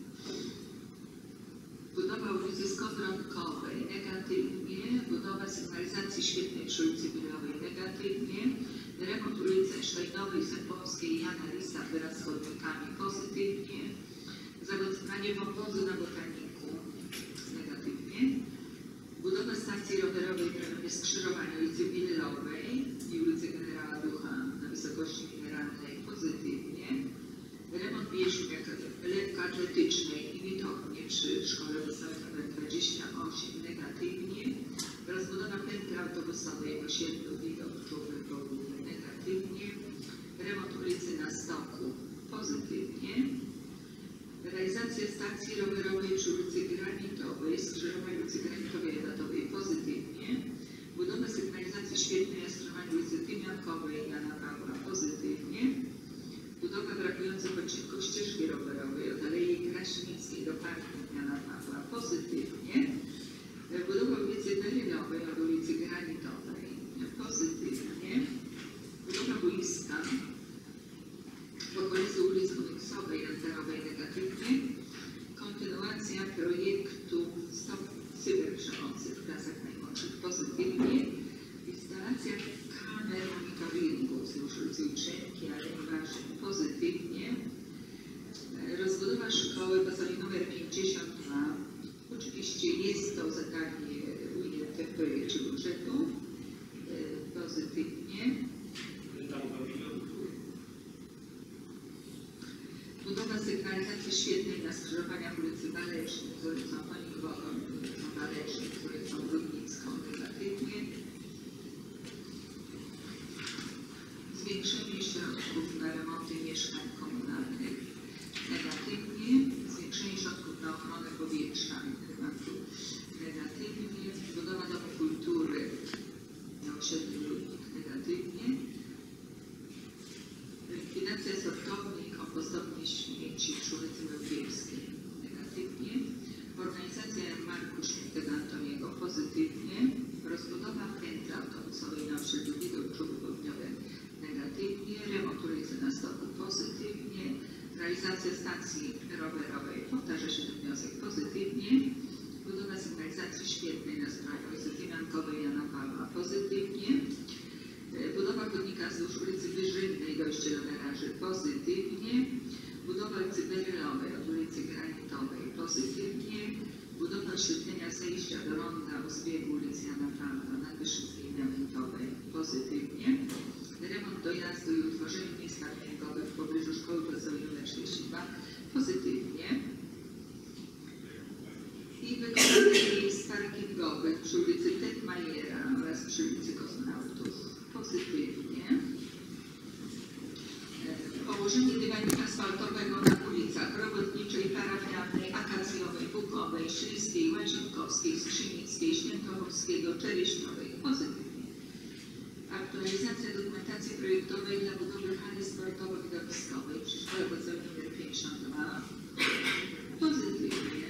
Budowa ulicy Skowronkowej negatywnie. Budowa sygnalizacji świetnej przy ulicy Bilejowej negatywnie. Remont ulicy Sztajnowej, Sępowskiej i Jana Lisa wraz z chodnikami pozytywnie. Zagospodarowanie wąwozu na Botaniku negatywnie. Budowa stacji rowerowej w rejonie skrzyżowania ulicy Bilejowej i ulicy Generała Ducha na wysokości mineralnej pozytywnie. Remont bieżni lekkoatletycznej i widowni przy szkole podstawowej nr dwadzieścia osiem negatywnie. Rozbudowa piętry autobusowej w osiedlu Widok Czuby Południe negatywnie. Remont ulicy na Stoku pozytywnie. Realizacja stacji rowerowej przy ulicy Granitowej, skrzyżowania ulicy Granitowej i Datowej pozytywnie. Budowa sygnalizacji świetnej na skrzyżowaniu ulicy Tymiankowej i Jana Pawła pozytywnie. Budowa brakujących odcinków ścieżki rowerowej od Alei Kraśnickiej do Parku Jana Pawła pozytywnie. Budowa ulicy Berynowej od ulicy Granitowej pozytywnie. Budowa boiska w okolicy ulic Unyksowej i Anterowej negatywnie. Kontynuacja projektu Stop Cyberprzemocy w klasach najmłodszych pozytywnie. Instalacja kamer monitoringu wzdłuż ulicy Jutrzenki, Alei Warzyn pozytywnie. Rozbudowa szkoły podstawowej nr pięćdziesiąt dwa. Oczywiście jest to zadanie ujęte w projekcie budżetu pozytywnie. Budowa sygnalizacji sygnalizacji świetnej na skrzyżowaniach ulicy Walecznej z ulicą Panikową, ulicą Walecznej z ulicą Brudnicką negatywnie. Zwiększenie środków na remonty mieszkań komunalnych negatywnie. Zwiększenie środków na ochronę powietrza klimatu negatywnie. Budowa domu kultury na osiedlu Ludwik negatywnie. Likwidacja sortowni i kompostowni śmieci przy ulicy Bełgielskiej negatywnie. Organizacja jarmarku Świętego Antoniego pozytywnie. Rozbudowa piętra autobusowej na osiedlu Widok-Czub Południowy negatywnie. Remont ulicy na Stoku pozytywnie. Realizacja stacji rowerowej, powtarza się ten wniosek, pozytywnie. Budowa sygnalizacji świetnej na stronie ulicy Tymiankowej Jana Pawła pozytywnie. Budowa chodnika wzdłuż ulicy Wyżynnej, dojście do garaży pozytywnie. Budowa ulicy Berylowej od ulicy Granitowej pozytywnie. Budowa oświetlenia zejścia do ronda u zbiegu ulicy Jana Pawła na Wyszyńskiej Granitowej pozytywnie. Remont dojazdu i utworzenie miejsc parkingowych w pobliżu szkoły podstawowej nr czterdzieści dwa pozytywnie. I wykonanie miejsc parkingowych przy ulicy Tetmajera oraz przy ulicy Kosmonautów pozytywnie. Położenie dywanika asfaltowego na ulicach Robotniczej, Parafialnej, Akacjowej, Bukowej, Śliskiej, Łazienkowskiej, Skrzynickiej, Świętochowskiego, Czereśniowej pozytywnie. Aktualizacja dokumentacji projektowej dla budowy hali sportowo-widowiskowej przy szkole podstawowej nr pięćdziesiąt dwa pozytywnie.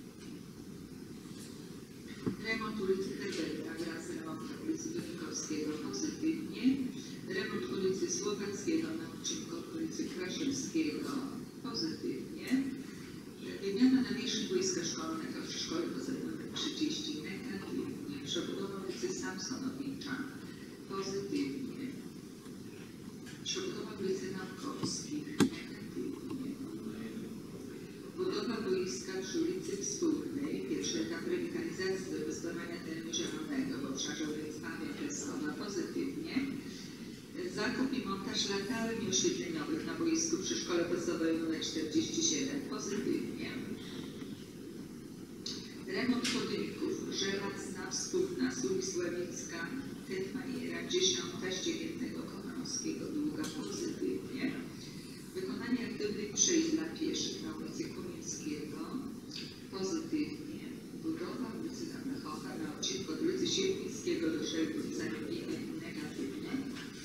Remont ulicy Herbera wraz z remontem ulicy Donikowskiego pozytywnie. Remont ulicy Słowackiego na odcinku od ulicy Kraszewskiego pozytywnie. Wymiana nawierzchni boiska szkolnego przy szkole podstawowej nr trzydzieści negatywnie. Przebudowa ulicy Samsonowicza pozytywnie. Przebudowa ulicy Naukowskich negatywnie. Budowa boiska przy ulicy Wspólnej, pierwszy etap rewitalizacji do wyzwolenia terenu zielonego w obszarze Wrocławia Kreskowa pozytywnie. Zakup i montaż latarni oświetleniowych na boisku przy szkole podstawowej nr czterdzieści siedem pozytywnie. Remont chodników Żelazna, Wspólna, Sól Sławicka, Tetmajera, Dziesiąta, Ściegiennego, Kochorowskiego, Długa pozytywnie. Wykonanie aktywnych przejść dla pieszych na ulicy Kumińskiego pozytywnie. Budowa ulicy Zamechowa na odcinku od ulicy Sierpińskiego do Szeregu Zarobienia negatywnie.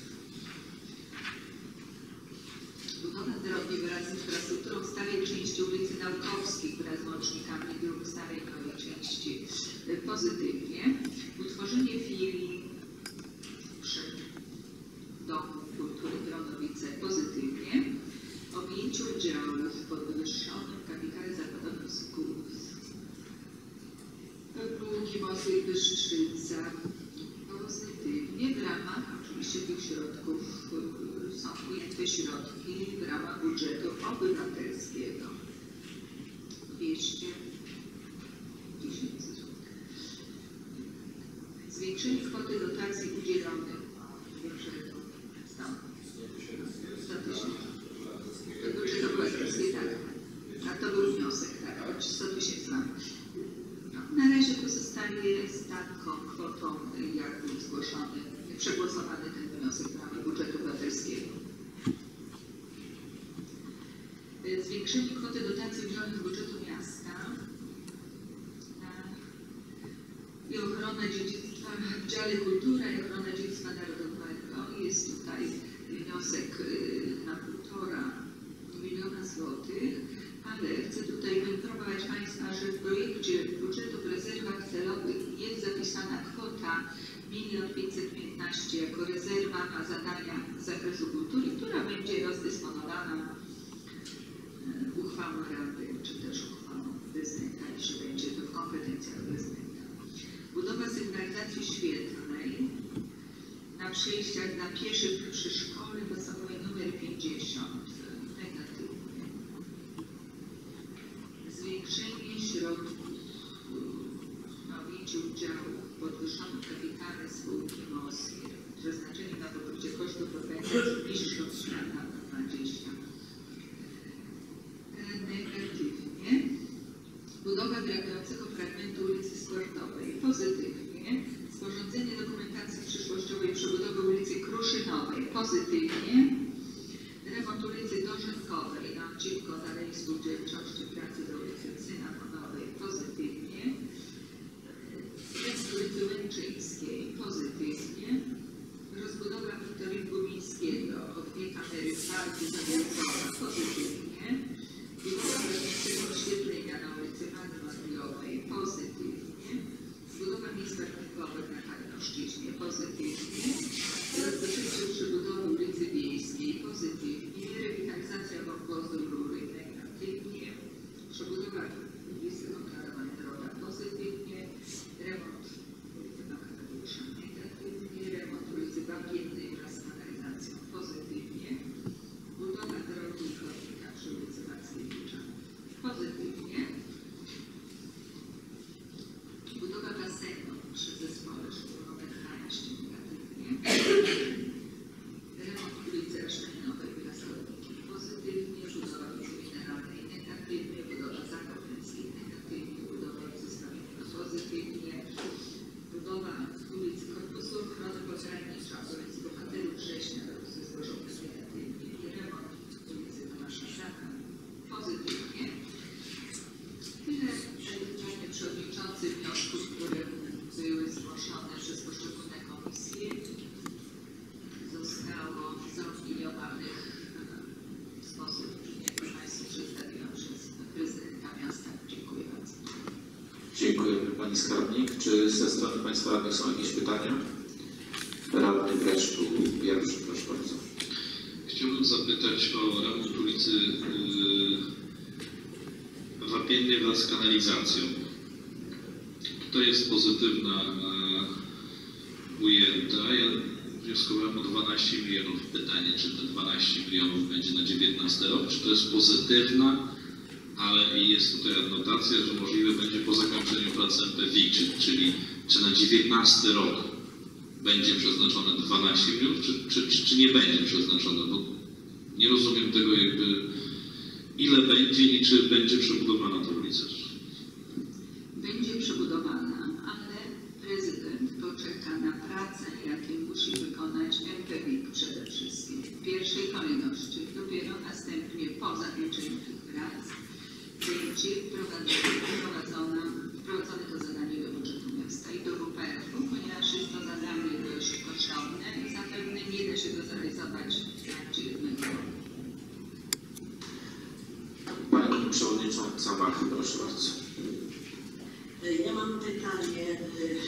Budowa drogi wraz z infrastrukturą starej części ulicy Naukowskich wraz z łącznikami dróg starej i nowej części pozytywnie. Utworzenie filii przy Domu Kultury Gronowice pozytywnie. Objęcie udziałów w podwyższonym kapitale zakładowym z Długi Mosyk Bystrzyca pozytywnie. W ramach oczywiście tych środków są ujęte środki w ramach budżetu obywatelskiego. dwieście tysięcy złotych. Zwiększenie kwoty dotacji udzielonych budżetu sto tysięcy. To budżet obywatelski, tak. A to był wniosek, tak, o sto tysięcy. No, na razie pozostaje z taką kwotą, jak był zgłoszony, przegłosowany ten wniosek w ramach budżetu obywatelskiego. Zwiększenie kwoty dotacji udzielonych z budżetu miasta na i ochronę dziedzictwa w dziale kultura i ochrona dziedzictwa narodowego. Jest tutaj wniosek na półtora miliona złotych, ale chcę tutaj poinformować Państwa, że w projekcie budżetu w rezerwach celowych jest zapisana kwota milion pięćset piętnaście jako rezerwa na zadania z zakresu kultury, która będzie rozdysponowana uchwałą Rady, czy też uchwałą prezydenta, jeśli będzie to w kompetencjach prezydenta. Budowa sygnalizacji świetlnej na przejściach dla pieszych przy szkole podstawowej nr pięćdziesiąt negatywnie. Zwiększenie środków na objęcie udziału w podwyższonym kapitale spółki Moskwy, przeznaczenie na pokrycie kosztów organizacji bliższych od świata na dwadzieścia. Budowa brakującego fragmentu ulicy Sportowej, pozytywnie. Sporządzenie dokumentacji przyszłościowej przebudowy ulicy Kruszynowej, pozytywnie. Remont ulicy Dożynkowej, naprzeciwko Alei Spółdzielczości Pracy do ulicy Cynamonowej, pozytywnie. Remont ulicy Łęczyńskiej, pozytywnie. Rozbudowa Wiktoringu Mińskiego, o dwie kamery w parku Zawielcowa, pozytywnie. Budowa drobniejszego oświetlenia na ulicy Anny Mariowej, pozytywnie. Budowa miejsc parkingowych na Karnoszczyźnie, pozytywnie. Rozpoczęcie przebudowy ulicy Wiejskiej, pozytywnie. Rewitalizacja wąwozu Rury, negatywnie. Przebudowa ulicy Oklarowa Droga, pozytywnie. Remont ulicy Makadusza, negatywnie. Remont ulicy Babiennej wraz z kanalizacją, pozytywnie. Budowa drogi i chodnika przy ulicy Mackiewicza, pozytywnie. Budowa basenu przy zespole szkolnym Haraście, negatywnie. Remont ulicy Rasztajnowej wraz z chodnikiem, pozytywnie. Budowa ulicy Mineralnej, negatywnie. Budowa Zakopnickiej, negatywnie. Budowa ulicy Stawiennego, pozytywnie. Budowa ulicy Korpusu Ochrony Pogranicza, ulicy Bohaterów Września, ulicy Zbożowych, negatywnie. I remont ulicy Tomasza Żaka, pozytywnie. Tyle, Panie Przewodniczący, wniosków, które były zgłoszone przez poszczególne komisje, zostało zaopiniowanych w sposób, jaki Państwu przedstawiłam przez prezydenta miasta. Dziękuję bardzo. Dziękujemy Pani Skarbnik. Czy ze strony Państwa radnych są jakieś pytania? Radny Breszczu, pierwszy, proszę bardzo. Chciałbym zapytać o remont ulicy yy, Wapiennej wraz z kanalizacją. Tutaj jest pozytywna yy, ujęta. Ja wnioskowałem o dwanaście milionów. Pytanie, czy te dwanaście milionów będzie na dziewiętnasty rok, czy to jest pozytywna, ale jest tutaj adnotacja, że możliwe będzie po zakończeniu prac M P W I, czy, czyli czy na dziewiętnasty rok będzie przeznaczone dwanaście milionów, czy, czy, czy, czy nie będzie przeznaczone, bo nie rozumiem tego jakby, ile będzie i czy będzie przebudowana ta ulica. Będzie przebudowana, ale prezydent poczeka na pracę, jakie musi wykonać M P W I przede wszystkim. W pierwszej kolejności, dopiero następnie po zakończeniu tych prac będzie wprowadzone, wprowadzone to zadanie do budżetu miasta i do W P R-u, ponieważ jest to zadanie dość kosztowne i zapewne nie da się go zrealizować w trakcie jednego roku. Pani Przewodnicząca Mach, proszę bardzo. Ja mam pytanie y,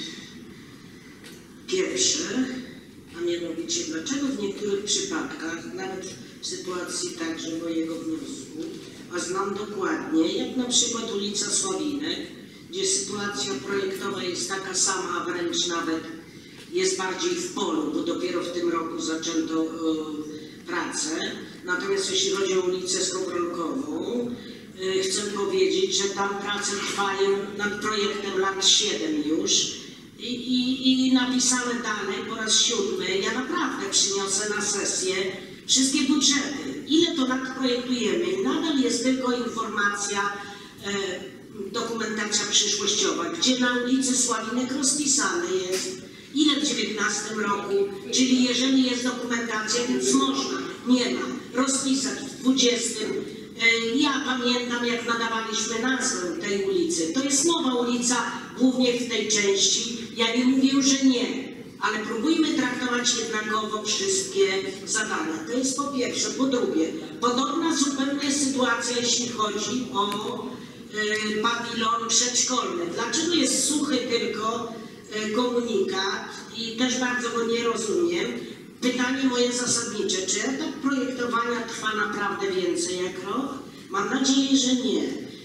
pierwsze, a mianowicie dlaczego w niektórych przypadkach, nawet w sytuacji także mojego wniosku, a znam dokładnie, jak na przykład ulica Sławinek, gdzie sytuacja projektowa jest taka sama, a wręcz nawet jest bardziej w polu, bo dopiero w tym roku zaczęto y, pracę. Natomiast jeśli chodzi o ulicę Skowronkową, y, chcę powiedzieć, że tam prace trwają nad projektem lat siedem już i, i, i napisane dalej po raz siódmy. Ja naprawdę przyniosę na sesję wszystkie budżety, ile to lat projektujemy. Nadal jest tylko informacja, y, dokumentacja przyszłościowa, gdzie na ulicy Sławinek rozpisane jest, ile w dziewiętnastym roku, czyli jeżeli jest dokumentacja, więc można, nie ma, rozpisać w dwudziestym. Ja pamiętam, jak nadawaliśmy nazwę tej ulicy. To jest nowa ulica, głównie w tej części. Ja nie mówię, że nie, ale próbujmy traktować jednakowo wszystkie zadania. To jest po pierwsze. Po drugie, podobna zupełnie sytuacja, jeśli chodzi o y, pawilon przedszkolny. Dlaczego jest suchy tylko y, komunikat i też bardzo go nie rozumiem? Pytanie moje zasadnicze, czy etap projektowania trwa naprawdę więcej jak rok? Mam nadzieję, że nie,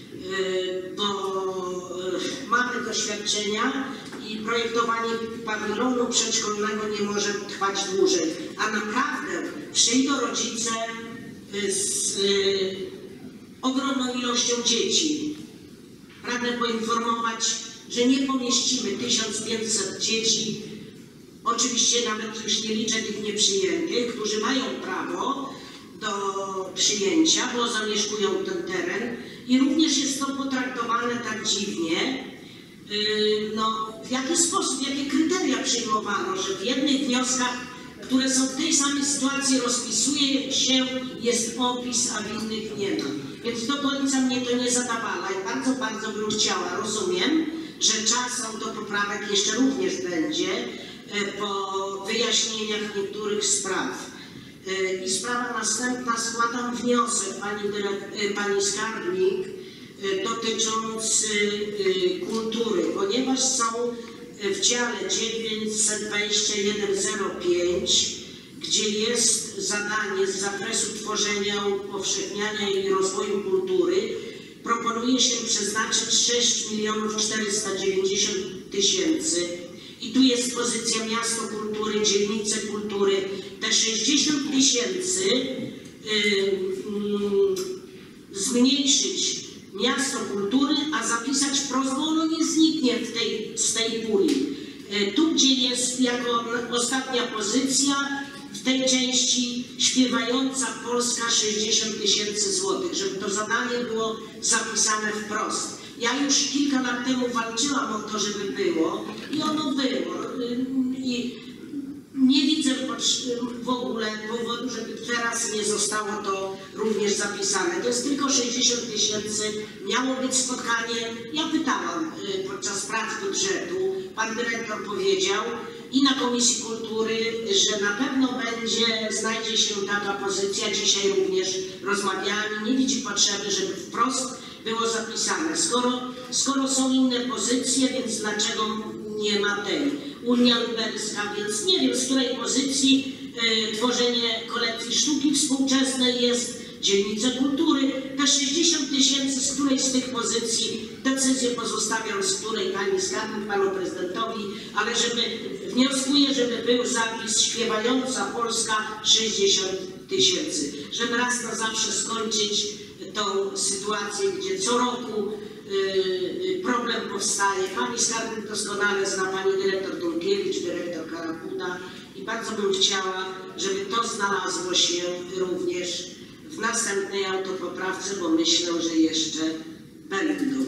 bo mamy doświadczenia i projektowanie pawilonu przedszkolnego nie może trwać dłużej. A naprawdę przyjdą rodzice z ogromną ilością dzieci. Pragnę poinformować, że nie pomieścimy tysiąc pięćset dzieci. Oczywiście nawet już nie liczę tych nieprzyjętych, którzy mają prawo do przyjęcia, bo zamieszkują ten teren. i również jest to potraktowane tak dziwnie. No, w jaki sposób, jakie kryteria przyjmowano, że w jednych wnioskach, które są w tej samej sytuacji, rozpisuje się, jest opis, a w innych nie ma. Więc do końca mnie to nie zadawala i bardzo, bardzo bym chciała, rozumiem, że czasem do poprawek jeszcze również będzie po wyjaśnieniach niektórych spraw. I sprawa następna, składam wniosek, pani, dyrek- pani skarbnik, dotyczący kultury, ponieważ są w dziale dziewięćset dwadzieścia jeden zero pięć, gdzie jest zadanie z zakresu tworzenia, upowszechniania i rozwoju kultury, proponuje się przeznaczyć sześć milionów czterysta dziewięćdziesiąt tysięcy. I tu jest pozycja miasto kultury, dzielnice kultury. Te sześćdziesiąt tysięcy yy, yy, zmniejszyć miasto kultury, a zapisać wprost, bo ono nie zniknie w tej, z tej puli. Yy, tu, gdzie jest jako ostatnia pozycja, w tej części śpiewająca Polska sześćdziesiąt tysięcy złotych, żeby to zadanie było zapisane wprost. Ja już kilka lat temu walczyłam o to, żeby było i ono było. I nie widzę w ogóle powodu, żeby teraz nie zostało to również zapisane. To jest tylko sześćdziesiąt tysięcy. Miało być spotkanie. Ja pytałam podczas prac budżetu. Pan dyrektor powiedział i na Komisji Kultury, że na pewno będzie, znajdzie się taka pozycja. Dzisiaj również rozmawiałem i nie widzi potrzeby, żeby wprost było zapisane. Skoro, skoro są inne pozycje, więc dlaczego nie ma tej? Unia Lubelska, więc nie wiem, z której pozycji y, tworzenie kolekcji sztuki współczesnej jest, dzielnice kultury. Te sześćdziesiąt tysięcy, z której z tych pozycji, decyzję pozostawiam, z której pani skarbnik, panu prezydentowi, ale żeby, wnioskuję, żeby był zapis śpiewająca Polska sześćdziesiąt tysięcy. Żeby raz na zawsze skończyć tą sytuację, gdzie co roku yy, problem powstaje. Pani skarbnik doskonale zna, pani dyrektor Dulkiewicz, dyrektor Karakuta i bardzo bym chciała, żeby to znalazło się również w następnej autopoprawce, bo myślę, że jeszcze będą.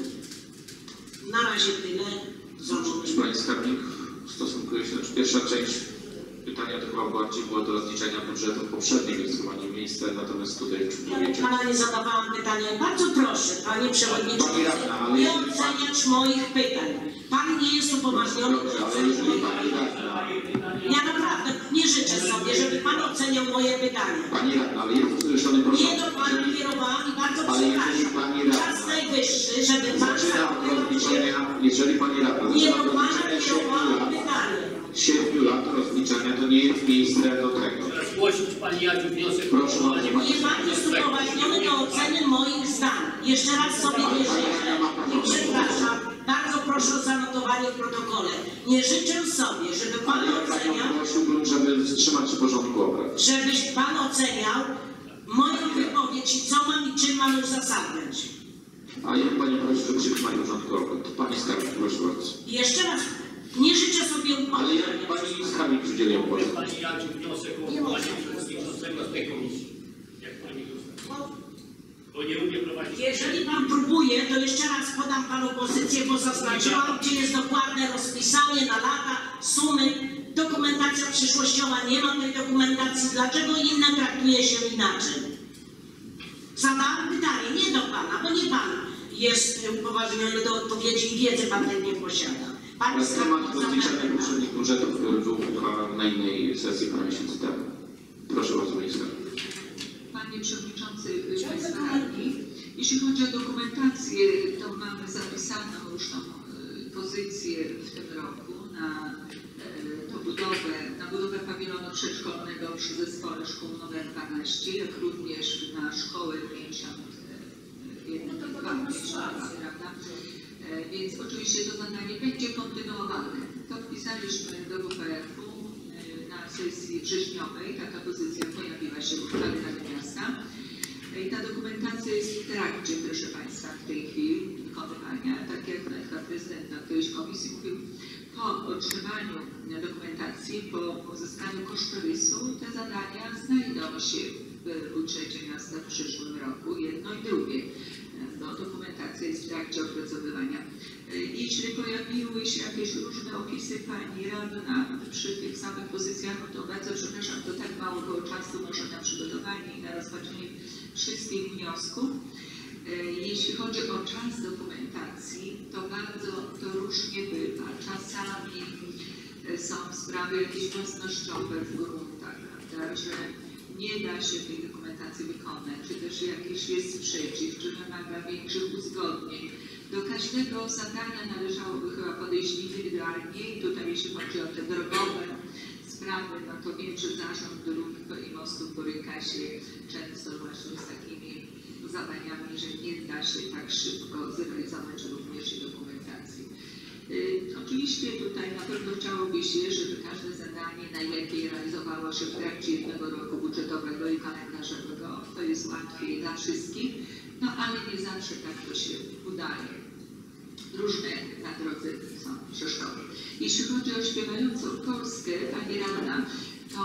Na razie tyle. Proszę pani skarbnik, stosunkuje się, znaczy pierwsza część pytania to chyba bardziej było do rozliczenia budżetu poprzedniej, więc chyba nie miejsce, natomiast tutaj Ja pana nie zadawałam pytania. Bardzo proszę, panie przewodniczący, Pani radna, ale- nie oceniać moich pytań. Pan nie jest upoważniony Dobrze, do ale oceny jeżeli moich pani pytań. radna, Ja naprawdę nie życzę sobie, żeby pan oceniał moje pytania. pani radna, ale jest usłyszony proszę. Nie do pana kierowałam i bardzo Ale jeżeli przepraszam. pani radna- Czas najwyższy, żeby pan Zaczynam od rozliczenia, jeżeli pani radna nie zaczyna do od pana rozliczenia siedmiu kierowałam lat, pytanie. siedmiu lat rozliczenia to nie jest miejsce do tego. Zgłosić pani Jadziu wniosek. Proszę bardzo, pani. Nie pan jest upoważniony do oceny moich zdań. Jeszcze raz sobie nie życzę i przepraszam. Bardzo proszę o zanotowanie w protokole. Nie życzę sobie, żeby pan Ale ja panią oceniał, prosiłbym, żeby wstrzymać się porządku obrad. żebyś pan oceniał moją wypowiedź i co mam i czym mam uzasadniać. A ja panią proszę, żeby się trzymać porządku obrad. Pani skarbnik, proszę bardzo. I jeszcze raz, nie życzę sobie Ale ja pani skarbnik przydzielił głos. Pani Jadziu wniosek o odwołanie przewodniczącego z tej komisji. Jak pani uznaje. Bo nie umie prowadzić. Jeżeli pan próbuje, to jeszcze raz podam panu pozycję, bo zaznaczyłam, gdzie jest dokładne rozpisanie na lata, sumy. Dokumentacja przyszłościowa, nie ma tej dokumentacji. Dlaczego inne traktuje się inaczej? Zadałam pytanie, nie do pana, bo nie pan jest upoważniony do odpowiedzi i wiedzę pan tej nie posiada. Pan Ale temat skarbnik rozliczania zapewne. poprzednich budżetów, który był uchwalony na innej sesji parę miesięcy temu. Proszę bardzo, pani skarbnik. Panie Przewodniczący Państwa Radni, jeśli chodzi o dokumentację, to mamy zapisaną już tą e, pozycję w tym roku na e, to budowę, na budowę pawilonu przedszkolnego przy Zespole Szkół numer dwanaście, jak również na szkołę pięćdziesiąt jeden, prawda? E, Więc oczywiście to zadanie będzie kontynuowane. To wpisaliśmy do W P F-u e, na sesji wrześniowej. Taka pozycja pojawiła się w uchwale Rady Miasta. E, I ta dokumentacja jest w trakcie, proszę Państwa, w tej chwili wykonywania. Tak jak pan prezydent na którejś komisji mówił, po otrzymaniu dokumentacji, po uzyskaniu kosztorysu, te zadania znajdą się w budżecie miasta w przyszłym roku, jedno i drugie. No, trakcie opracowywania. Jeśli pojawiły się jakieś różne opisy pani radna przy tych samych pozycjach, no to bardzo przepraszam, to tak mało było czasu może na przygotowanie i na rozpatrzenie wszystkich wniosków. Jeśli chodzi o czas dokumentacji, to bardzo to różnie bywa. Czasami są sprawy jakieś własnościowe w gruntach, prawda, że nie da się tej dokumentacji wykonać, czy też jakiś jest sprzeciw, czy wymaga większych uzgodnień. Do każdego zadania należałoby chyba podejść indywidualnie i tutaj jeśli chodzi o te drogowe sprawy, no to wiem, że Zarząd Dróg i Mostów boryka się często właśnie z takimi zadaniami, że nie da się tak szybko zrealizować również i dokumentacji. Yy, oczywiście tutaj na pewno chciałoby się, żeby każde zadanie najlepiej realizowało się w trakcie jednego roku budżetowego i kalendarzowego. To jest łatwiej dla wszystkich, no ale nie zawsze tak to się udaje. Różne na drodze są przeszkody. Jeśli chodzi o śpiewającą Polskę, pani radna, to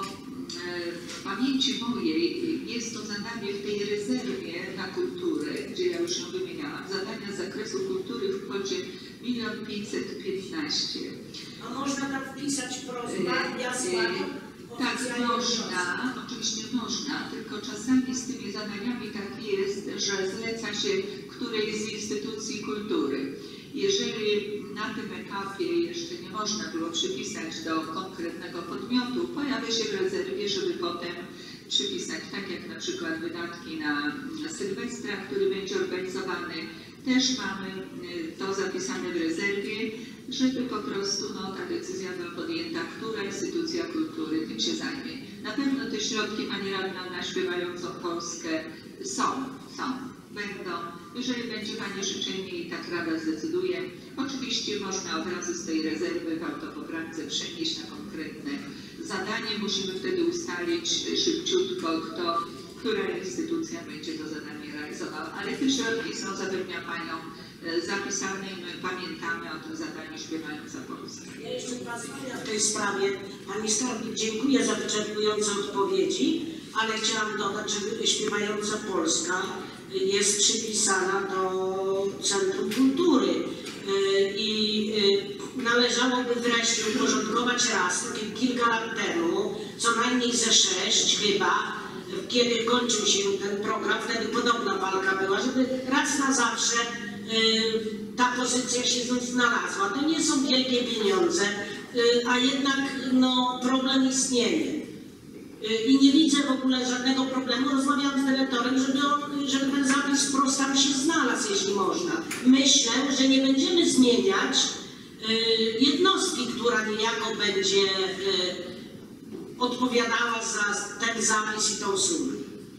w pamięci mojej jest to zadanie w tej rezerwie na kulturę, gdzie ja już ją wymieniałam, zadania z zakresu kultury w kwocie milion pięćset piętnaście. A można tam wpisać prośbę, ja składam? Tak, można, oczywiście można, tylko czasami z tymi zadaniami tak jest, że zleca się którejś z instytucji kultury. Jeżeli na tym etapie jeszcze nie można było przypisać do konkretnego podmiotu, pojawia się w rezerwie, żeby potem przypisać, tak jak na przykład wydatki na, na Sylwestra, który będzie organizowany. Też mamy to zapisane w rezerwie, żeby po prostu no, ta decyzja była podjęta, która instytucja kultury tym się zajmie. Na pewno te środki, pani radna, na śpiewającą Polskę są, są, będą. Jeżeli będzie pani życzenie i tak Rada zdecyduje, oczywiście można od razu z tej rezerwy w autopoprawce przenieść na konkretne zadanie. Musimy wtedy ustalić szybciutko, kto, która instytucja będzie to zadanie realizowała. Ale te środki są, zapewniam panią, zapisane i my pamiętamy o tym zadaniu śpiewająca Polska. Ja jeszcze dwa zdania w tej sprawie. Pani skarbnik, dziękuję za wyczerpujące odpowiedzi, ale chciałam dodać, że śpiewająca Polska jest przypisana do Centrum Kultury i należałoby wreszcie uporządkować raz, kilka lat temu, co najmniej ze sześć chyba, kiedy kończył się ten program, wtedy podobna walka była, żeby raz na zawsze ta pozycja się znalazła. To nie są wielkie pieniądze, a jednak no, problem istnieje. I nie widzę w ogóle żadnego problemu. Rozmawiałam z dyrektorem, żeby, on, żeby ten zapis wprost tam się znalazł, jeśli można. Myślę, że nie będziemy zmieniać jednostki, która niejako będzie odpowiadała za ten zapis i tą sumę.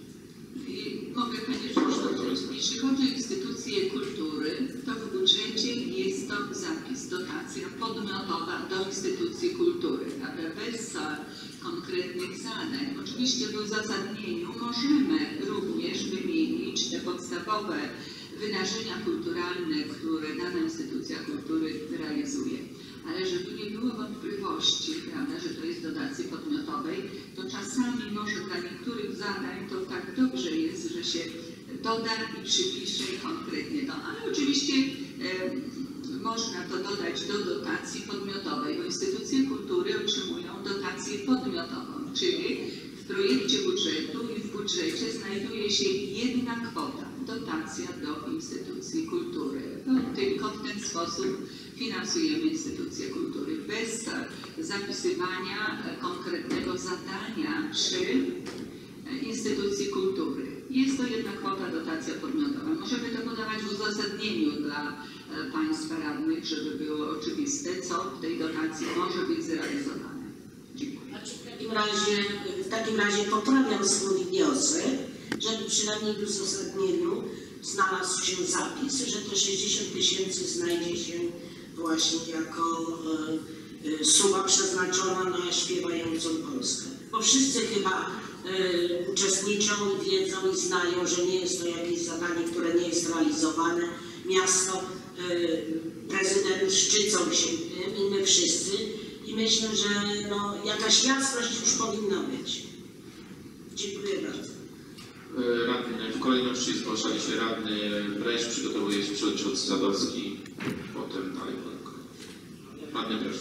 Mogę powiedzieć, że jeśli chodzi o instytucje kultury, to w budżecie jest to zapis, dotacja podmiotowa do instytucji kultury, prawda? Bez konkretnych zadań. Oczywiście w uzasadnieniu możemy również wymienić te podstawowe wydarzenia kulturalne, które dana instytucja kultury realizuje. Ale żeby nie było wątpliwości, prawda, że to jest dotacji podmiotowej, to czasami może dla niektórych zadań to tak dobrze jest, że się doda i przypisze konkretnie to. Ale oczywiście e, można to dodać do dotacji podmiotowej, bo instytucje kultury otrzymują dotację podmiotową, czyli w projekcie budżetu i w budżecie znajduje się jedna kwota, dotacja do instytucji kultury. No, tylko w ten sposób finansujemy instytucje kultury, bez zapisywania konkretnego zadania przy instytucji kultury. Jest to jedna kwota, dotacja podmiotowa. Możemy to podawać w uzasadnieniu dla państwa radnych, żeby było oczywiste, co w tej dotacji może być zrealizowane. Dziękuję. W takim razie, w takim razie poprawiam swój wniosek, żeby przynajmniej w uzasadnieniu znalazł się zapis, że to sześćdziesiąt tysięcy znajdzie się właśnie jako e, e, suma przeznaczona na śpiewającą Polskę. Bo wszyscy chyba e, uczestniczą i wiedzą i znają, że nie jest to jakieś zadanie, które nie jest realizowane. Miasto, e, prezydent szczycą się tym i my wszyscy. I myślę, że no, jakaś jasność już powinna być. Dziękuję bardzo. Radny, w kolejności zgłaszali się radny Bresz, przygotowuje się przewodniczący Sadowski, potem dalej. Radny Bresz.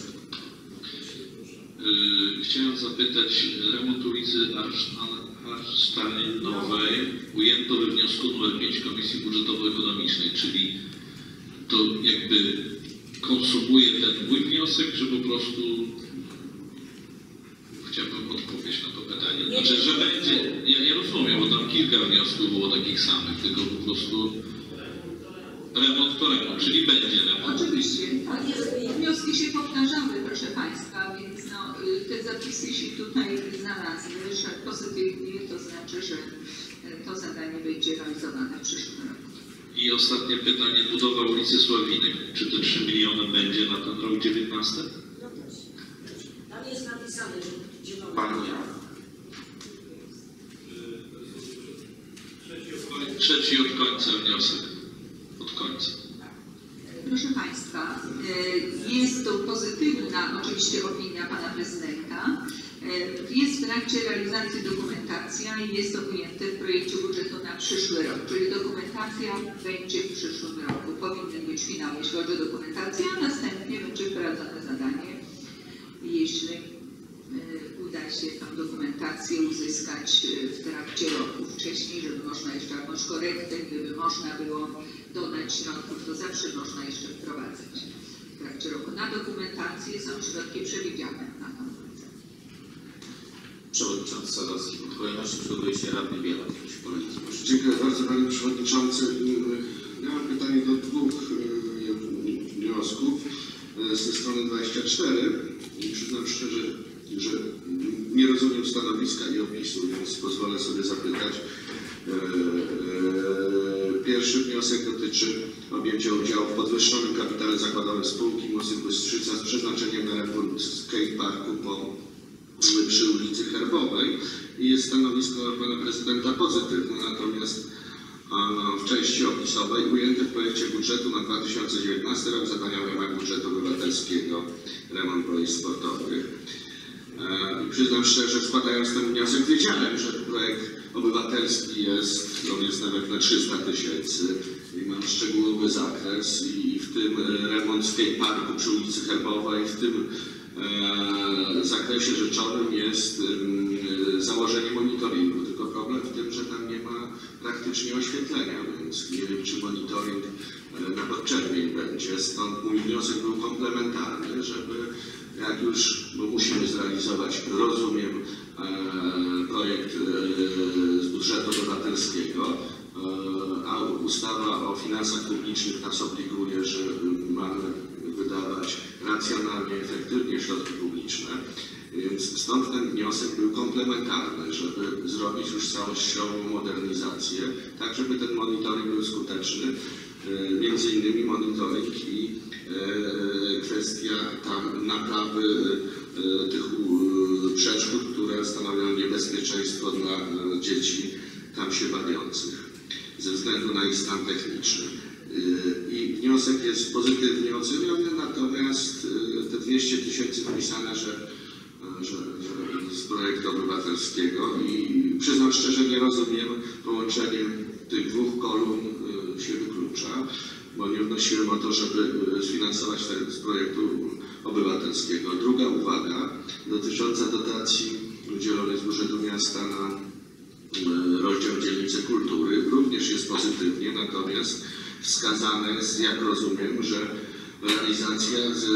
Yy, Chciałem zapytać, remont ulicy Arsztalinowej ujęto we wniosku numer pięć Komisji Budżetowo-Ekonomicznej, czyli to jakby konsumuje ten mój wniosek, czy po prostu chciałbym odpowiedź na to pytanie. Znaczy, że będzie, ja, ja rozumiem, bo tam kilka wniosków było takich samych, tylko po prostu remont to remont, czyli będzie remont. Oczywiście, tak. Wnioski się powtarzały, proszę Państwa, więc no, te zapisy się tutaj znalazły, że pozytywnie to znaczy, że to zadanie będzie realizowane w przyszłym roku. I ostatnie pytanie, budowa ulicy Sławinek. Czy te trzy miliony będzie na ten rok dziewiętnasty? No też. Tam jest napisane, że zielone. Pani. Trzeci od końca wniosek. Od końca. Proszę Państwa, jest to pozytywna oczywiście opinia Pana Prezydenta. Jest w trakcie realizacji dokumentacja i jest to ujęte w projekcie budżetu na przyszły rok, czyli dokumentacja będzie w przyszłym roku. Powinien być finał, jeśli chodzi o dokumentację, a następnie będzie wprowadzone zadanie, jeśli uda się tą dokumentację uzyskać w trakcie roku wcześniej, żeby można jeszcze jakąś korektę, gdyby można było dodać środków, to zawsze można jeszcze wprowadzać w trakcie roku. Na dokumentację są środki przewidziane na tą pracę. Przewodniczący Sadowski, w kolejności przygotuje się radny Bielak. Dziękuję bardzo, Panie Przewodniczący. Ja mam pytanie do dwóch wniosków ze strony dwudziestej czwartej i przyznam szczerze, że nie rozumiem stanowiska i opisu, więc pozwolę sobie zapytać. Pierwszy wniosek dotyczy objęcia udziału w podwyższonym kapitale zakładowym spółki Mosty Bystrzyca z przeznaczeniem na remont skateparku po przy ulicy Herbowej i jest stanowisko Pana Prezydenta pozytywne, natomiast w części opisowej ujęte w projekcie budżetu na dwa tysiące dziewiętnasty rok zadania w ramach budżetu obywatelskiego remont boisk sportowych. I przyznam szczerze, składając ten wniosek, wiedziałem, że projekt obywatelski jest, on jest nawet na trzysta tysięcy i ma szczegółowy zakres i w tym remont skateparku przy ulicy Herbowej, w tym w zakresie rzeczowym jest założenie monitoringu, tylko problem w tym, że tam nie ma praktycznie oświetlenia, więc nie wiem, czy monitoring na podczerwień będzie. Stąd mój wniosek był komplementarny, żeby jak już, bo musimy zrealizować, rozumiem, projekt z budżetu obywatelskiego, a ustawa o finansach publicznych nas obliguje, że mamy wydawać racjonalnie, efektywnie środki publiczne, więc stąd ten wniosek był komplementarny, żeby zrobić już całościową modernizację, tak żeby ten monitoring był skuteczny, między innymi monitoring i kwestia tam naprawy tych przeszkód, które stanowią niebezpieczeństwo dla dzieci tam się bawiących, ze względu na ich stan techniczny. I wniosek jest pozytywnie oceniony, natomiast te dwieście tysięcy wpisane, że, że, że z projektu obywatelskiego i przyznam szczerze, nie rozumiem, połączeniem tych dwóch kolumn się wyklucza, bo nie wnosiłem o to, żeby sfinansować ten z projektu obywatelskiego. Druga uwaga dotycząca dotacji udzielonej z budżetu miasta na rozdział dzielnice kultury również jest pozytywnie, natomiast wskazane jest, jak rozumiem, że realizacja z,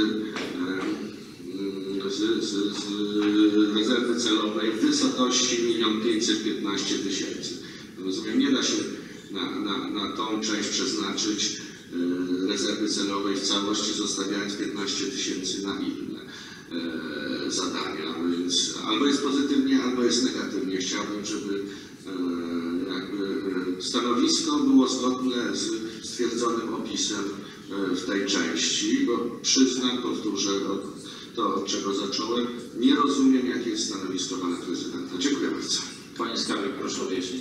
z, z, z rezerwy celowej w wysokości milion pięćset piętnaście tysięcy. Rozumiem, nie da się na, na, na tą część przeznaczyć rezerwy celowej w całości, zostawiając piętnaście tysięcy na inne zadania, więc albo jest pozytywnie, albo jest negatywnie. Chciałbym, żeby jakby stanowisko było zgodne z stwierdzonym opisem w tej części, bo przyznam, powtórzę to, od czego zacząłem, nie rozumiem, jakie jest stanowisko Pana Prezydenta. Dziękuję bardzo. Pani Skarbnik, proszę o wyjaśnienie.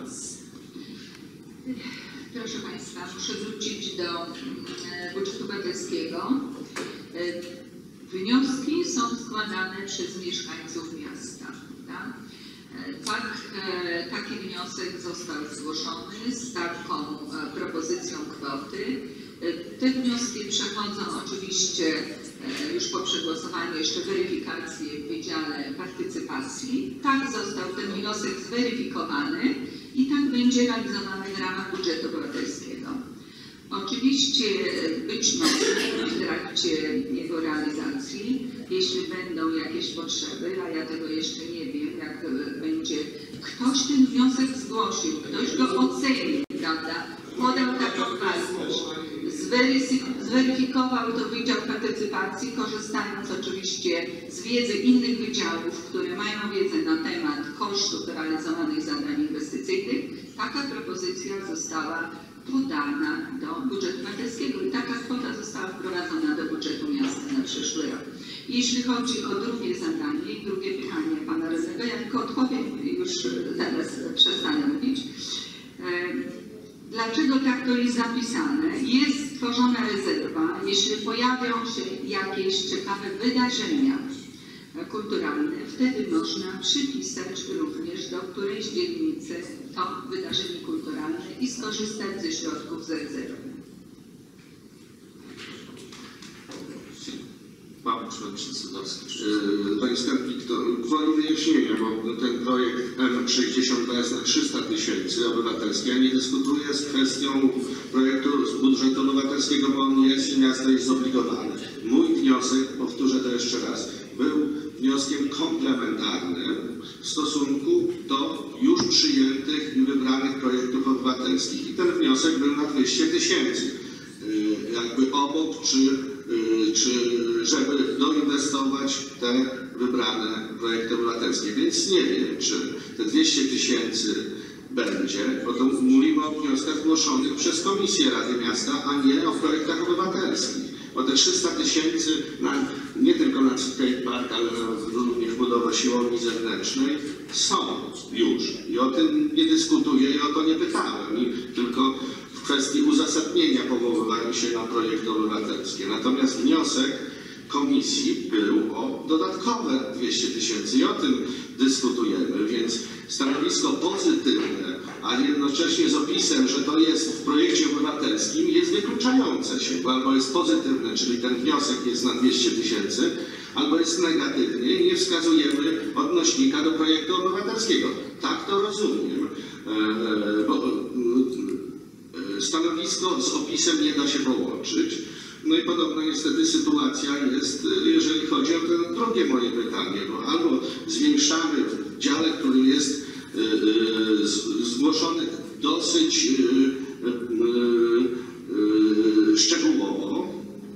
Proszę Państwa, muszę wrócić do budżetu obywatelskiego. Wnioski są składane przez mieszkańców miasta. Tak? Tak, taki wniosek został zgłoszony z taką propozycją kwoty. Te wnioski przechodzą oczywiście już po przegłosowaniu jeszcze weryfikacji w Wydziale Partycypacji. Tak został ten wniosek zweryfikowany i tak będzie realizowany w ramach budżetu obywatelskiego. Oczywiście być może w trakcie jego realizacji, jeśli będą jakieś potrzeby, a ja tego jeszcze nie wiem, jak będzie, ktoś ten wniosek zgłosił, ktoś go ocenił, prawda, podał taką wartość, zweryfikował to Wydział Partycypacji, korzystając oczywiście z wiedzy innych wydziałów, które mają wiedzę na temat kosztów realizowanych zadań inwestycyjnych. Taka propozycja została podana do budżetu obywatelskiego i taka kwota została wprowadzona do budżetu miasta na przyszły rok. Jeśli chodzi o drugie zadanie i drugie pytanie pana radnego, ja tylko odpowiem, już zaraz przestanę mówić. Dlaczego tak to jest zapisane? Jest stworzona rezerwa, jeśli pojawią się jakieś ciekawe wydarzenia kulturalne, wtedy można przypisać również do którejś dzielnicy to wydarzenie kulturalne i skorzystać ze środków z rezerwy. Pan Przewodniczący Sadowski. Panie Skarbnik, to gwoli wyjaśnienia, bo ten projekt M sześćdziesiąt dwa jest na trzysta tysięcy obywatelski. Ja nie dyskutuję z kwestią projektu z budżetu obywatelskiego, bo on jest i miasto jest zobligowane. Mój wniosek, powtórzę to jeszcze raz, był wnioskiem komplementarnym w stosunku do już przyjętych i wybranych projektów obywatelskich. I ten wniosek był na dwieście tysięcy. Jakby obok, czy, czy żeby doinwestować te wybrane projekty obywatelskie. Więc nie wiem, czy te dwieście tysięcy będzie, bo to mówimy o wnioskach zgłoszonych przez Komisję Rady Miasta, a nie o projektach obywatelskich. Bo te trzysta tysięcy nie tylko na skate park, ale również budowę siłowni zewnętrznej są już. I o tym nie dyskutuję i o to nie pytałem. I tylko w kwestii uzasadnienia powoływałem się na projekty obywatelskie. Natomiast wniosek komisji był o dodatkowe dwieście tysięcy i o tym dyskutujemy, więc stanowisko pozytywne, a jednocześnie z opisem, że to jest w projekcie obywatelskim, jest wykluczające się, bo albo jest pozytywne, czyli ten wniosek jest na dwieście tysięcy, albo jest negatywnie i nie wskazujemy odnośnika do projektu obywatelskiego. Tak to rozumiem, bo stanowisko z opisem nie da się połączyć. No i podobna niestety sytuacja jest, jeżeli chodzi o to drugie moje pytanie, bo albo zwiększamy w dziale, który jest zgłoszony dosyć szczegółowo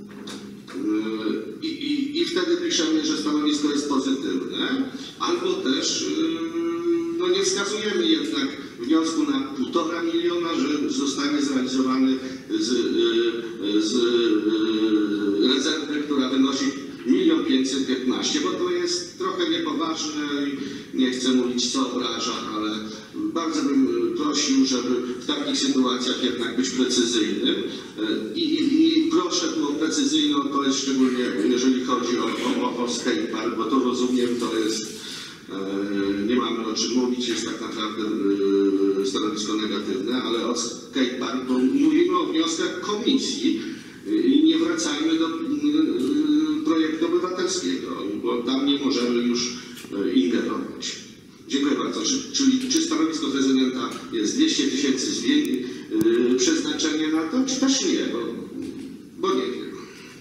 i, i, i wtedy piszemy, że stanowisko jest pozytywne, albo też no nie wskazujemy jednak wniosku na półtora miliona, że zostanie zrealizowany z, z rezerwy, która wynosi milion pięćset piętnaście, bo to jest trochę niepoważne i nie chcę mówić co obraża, ale bardzo bym prosił, żeby w takich sytuacjach jednak być precyzyjnym i, i, i proszę tu o precyzyjną odpowiedź, szczególnie jeżeli chodzi o, o, o skatepark, bo to rozumiem, to jest nie mamy o czym mówić, jest tak naprawdę stanowisko negatywne, ale o skatepark, bo mówimy o wnioskach komisji i nie wracajmy do projektu obywatelskiego, bo tam nie możemy już ingerować. Dziękuję bardzo. Czyli czy stanowisko prezydenta jest dwieście tysięcy przeznaczenie na to, czy też nie, bo, bo nie wiem.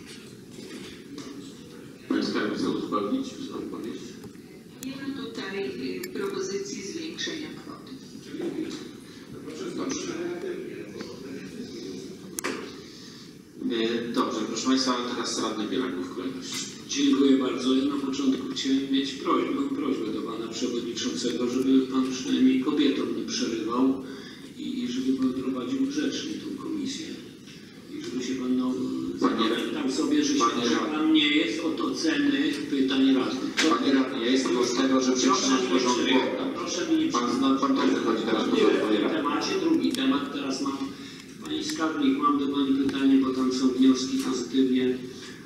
Pani skarbnik chce uzupełnić odpowiedź? Nie ma tutaj propozycji zwiększenia kwoty. Dobrze. Dobrze, proszę Państwa, teraz radny Bielaków w kolejności. Dziękuję bardzo. Ja na początku chciałem mieć prośbę, prośbę do Pana Przewodniczącego, żeby Pan przynajmniej kobietom nie przerywał i, i żeby Pan prowadził grzecznie tą komisję. I żeby się Pan no, zapamiętał sobie, że, się, że Pan nie jest od oceny pytań radnych. Panie radny, ja jestem od tego, że przetrzymać porządku. Proszę mi nie Pan, no, pan też wychodzi teraz po w temacie. Drugi temat teraz mam. Pani skarbnik, mam do Pani pytanie, bo tam są wnioski pozytywnie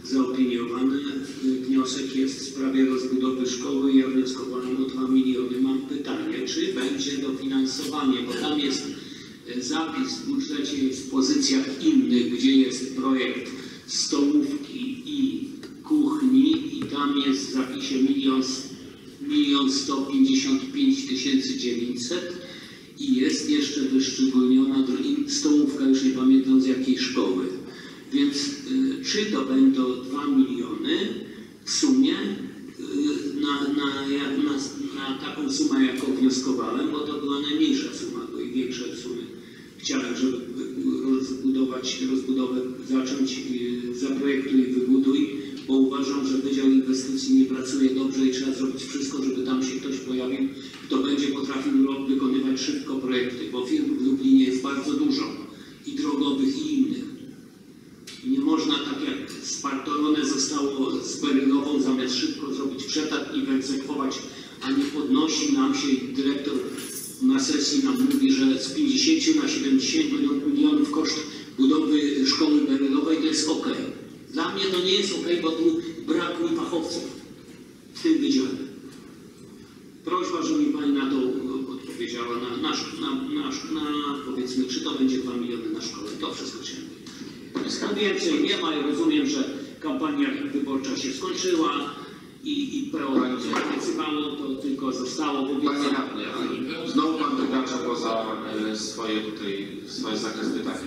zaopiniowany. Wniosek jest w sprawie rozbudowy szkoły. Ja wnioskowałem o dwa miliony. Mam pytanie, czy będzie dofinansowanie, bo tam jest zapis w budżecie, jest w pozycjach innych, gdzie jest projekt stołówki i kuchni i tam jest w zapisie milion, milion sto pięćdziesiąt pięć tysięcy dziewięćset i jest jeszcze wyszczególniona stołówka, już nie pamiętam z jakiej szkoły. Więc y, czy to będą dwa miliony w sumie y, na, na, na, na taką sumę, jaką wnioskowałem, bo to była najmniejsza suma, bo i większe sumy chciałem, żeby rozbudować, rozbudowę zacząć, y, zaprojektuj i wybuduj, bo uważam, że Wydział Inwestycji nie pracuje dobrze i trzeba zrobić wszystko, żeby tam się ktoś pojawił, kto będzie potrafił wykonywać szybko projekty, bo firm w Lublinie jest bardzo dużo i drogowych i innych. Nie można tak jak Spartolone zostało z Berylową zamiast szybko zrobić przetarg i wyegzekwować, a nie podnosi nam się i dyrektor na sesji nam mówi, że z pięćdziesięciu na siedemdziesiąt milionów koszt budowy szkoły Berylowej to jest ok. Dla mnie to nie jest ok, bo tu brak mi fachowców w tym wydziale. Prośba, żeby mi Pani na to odpowiedziała, na, na, na, na, na powiedzmy, czy to będzie dwa miliony na szkołę. To wszystko chciałem. Skąd więcej nie ma i rozumiem, że kampania wyborcza się skończyła i, i P O nie obiecywało, to tylko zostało Panie obiecane. radny, ale znowu Pan wykracza poza e, swoje tutaj, swoje zakres pytania.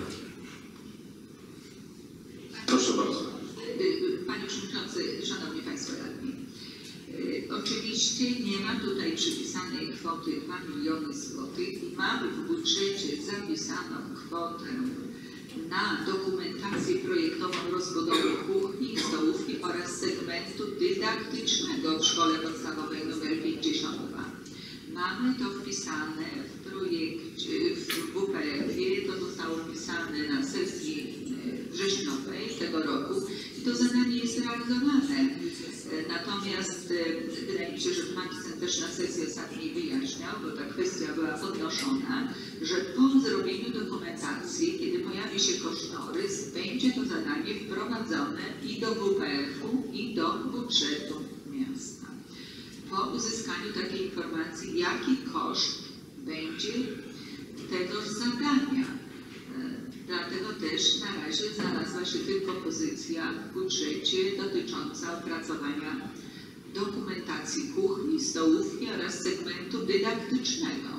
Proszę bardzo. Panie Przewodniczący, Szanowni Państwo Radni. Oczywiście nie ma tutaj przypisanej kwoty dwa miliony złotych i mamy w budżecie zapisaną kwotę na dokumentację projektową rozbudowy kuchni, stołówki oraz segmentu dydaktycznego w Szkole Podstawowej nr pięćdziesiąt dwa. Mamy to wpisane w projekcie, w W P F-ie, to zostało wpisane na sesji wrześniowej tego roku i to zadanie jest realizowane. Natomiast wydaje mi się, że Pan Prezydent też na sesji ostatniej wyjaśniał, bo ta kwestia była podnoszona, że po zrobieniu dokumentacji, kiedy pojawi się kosztorys, będzie to zadanie wprowadzone i do W P F-u, i do budżetu miasta. Po uzyskaniu takiej informacji, jaki koszt będzie tegoż zadania. Dlatego też na razie znalazła się tylko pozycja w budżecie dotycząca opracowania dokumentacji kuchni, stołówki oraz segmentu dydaktycznego.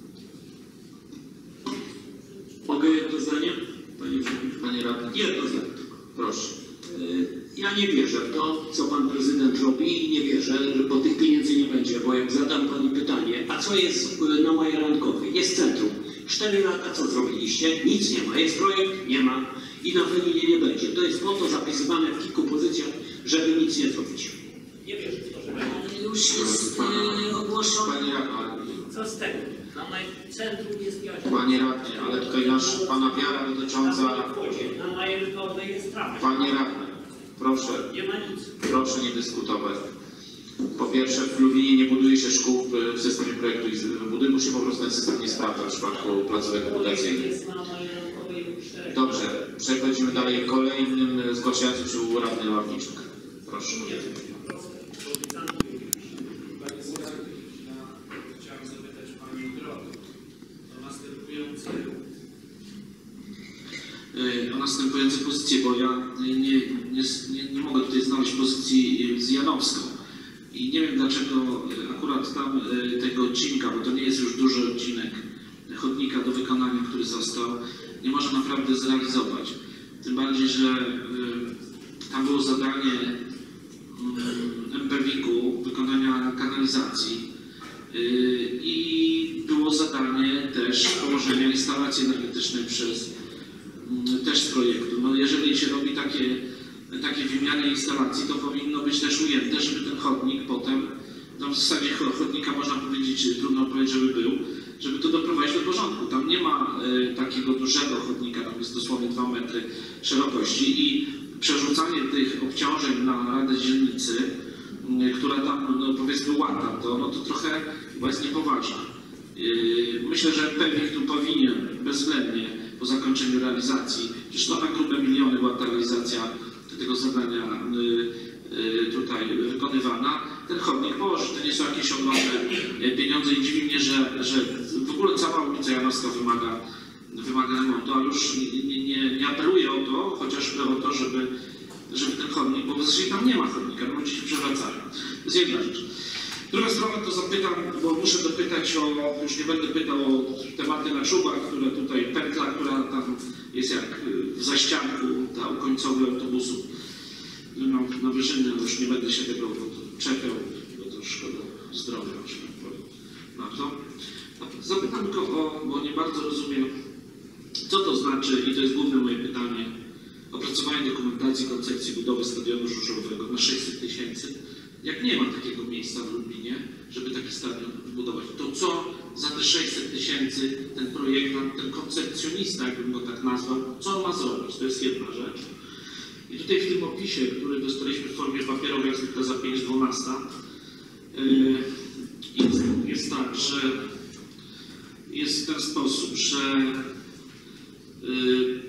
Mogę jedno zdanie? Panie Przewodniczący? Panie radny, Jedno zdanie tylko. proszę. Ja nie wierzę w to, co Pan Prezydent robi i nie wierzę, że po tych pieniędzy nie będzie, bo jak zadam Pani pytanie, a co jest na Majerankowej? Jest centrum. Cztery lata co zrobiliście? Nic nie ma. Jest projekt? Nie ma. I na Welinie nie będzie. To jest po to zapisywane w kilku pozycjach, żeby nic nie zrobić. Nie wierzę w to, że Ale już jest e, ogłoszone. Panie radny, co z tego? Na maj... centrum jest jaźń. Panie radny, ale tutaj nasz, Pana wiara Na dotycząca... wodzie, na Majerkowej jest trawa. Panie radny, proszę, Nie ma nic. proszę nie dyskutować. Po pierwsze, w Lublinie nie buduje się szkół w systemie projektu i budynku się po prostu ten system nie sprawdza w przypadku placówek edukacyjnych. Jest na Majerkowej cztery. Dobrze, przechodzimy dalej. Kolejnym zgłaszającym się radny Ławniczuk. Proszę. Panie Skarbnik, ja chciałem zapytać Panią drogę o następujące, o następujące pozycje, bo ja nie, nie, nie, nie mogę tutaj znaleźć pozycji z Janowską. I nie wiem dlaczego akurat tam tego odcinka, bo to nie jest już duży odcinek chodnika do wykonania, który został, nie można naprawdę zrealizować. Tym bardziej, że y, tam było zadanie y, M P W I ku wykonania kanalizacji y, i było zadanie też położenia instalacji energetycznej przez y, też z projektu. No jeżeli się robi takie, takie wymiany instalacji, to powinno być też ujęte, żeby ten chodnik potem, no w zasadzie chodnika można powiedzieć, trudno powiedzieć, żeby był, żeby to doprowadzić do porządku. Tam nie ma y, takiego dużego chodnika, tam jest dosłownie dwa metry szerokości i przerzucanie tych obciążeń na Radę Dzielnicy, y, która tam no, powiedzmy łata to, no to trochę chyba jest niepoważne. Y, myślę, że pewnie tu powinien bezwzględnie po zakończeniu realizacji, przecież to na grube miliony była ta realizacja tego zadania tutaj wykonywana, ten chodnik położyć. To nie są jakieś ogromne pieniądze i dziwi mnie, że, że w ogóle cała ulica Janowska wymaga, wymaga remontu, ale już nie, nie, nie apeluję o to, chociażby o to, żeby, żeby ten chodnik, bo zresztą tam nie ma chodnika, ludzie się przewracają. To jest jedna rzecz. Druga sprawa to zapytam, bo muszę dopytać o, już nie będę pytał o tematy na czubach, które tutaj, pętla, która tam jest jak w zaścianku, ta u końcowy autobusu no, na Wyżyny, już nie będę się tego czepiał, bo to szkoda zdrowia, że tak powiem. No to zapytam tylko o, bo nie bardzo rozumiem, co to znaczy, i to jest główne moje pytanie, opracowanie dokumentacji koncepcji budowy stadionu żużlowego na sześćset tysięcy. Jak nie ma takiego miejsca w Lublinie, żeby taki stadion wybudować, to co za te sześćset tysięcy ten projektant, ten koncepcjonista, jakbym go tak nazwał, co on ma zrobić? To jest jedna rzecz. I tutaj w tym opisie, który dostaliśmy w formie papierowej, jak zwykle za pięć dwanaście, yy, jest, jest tak, że jest w ten sposób, że yy,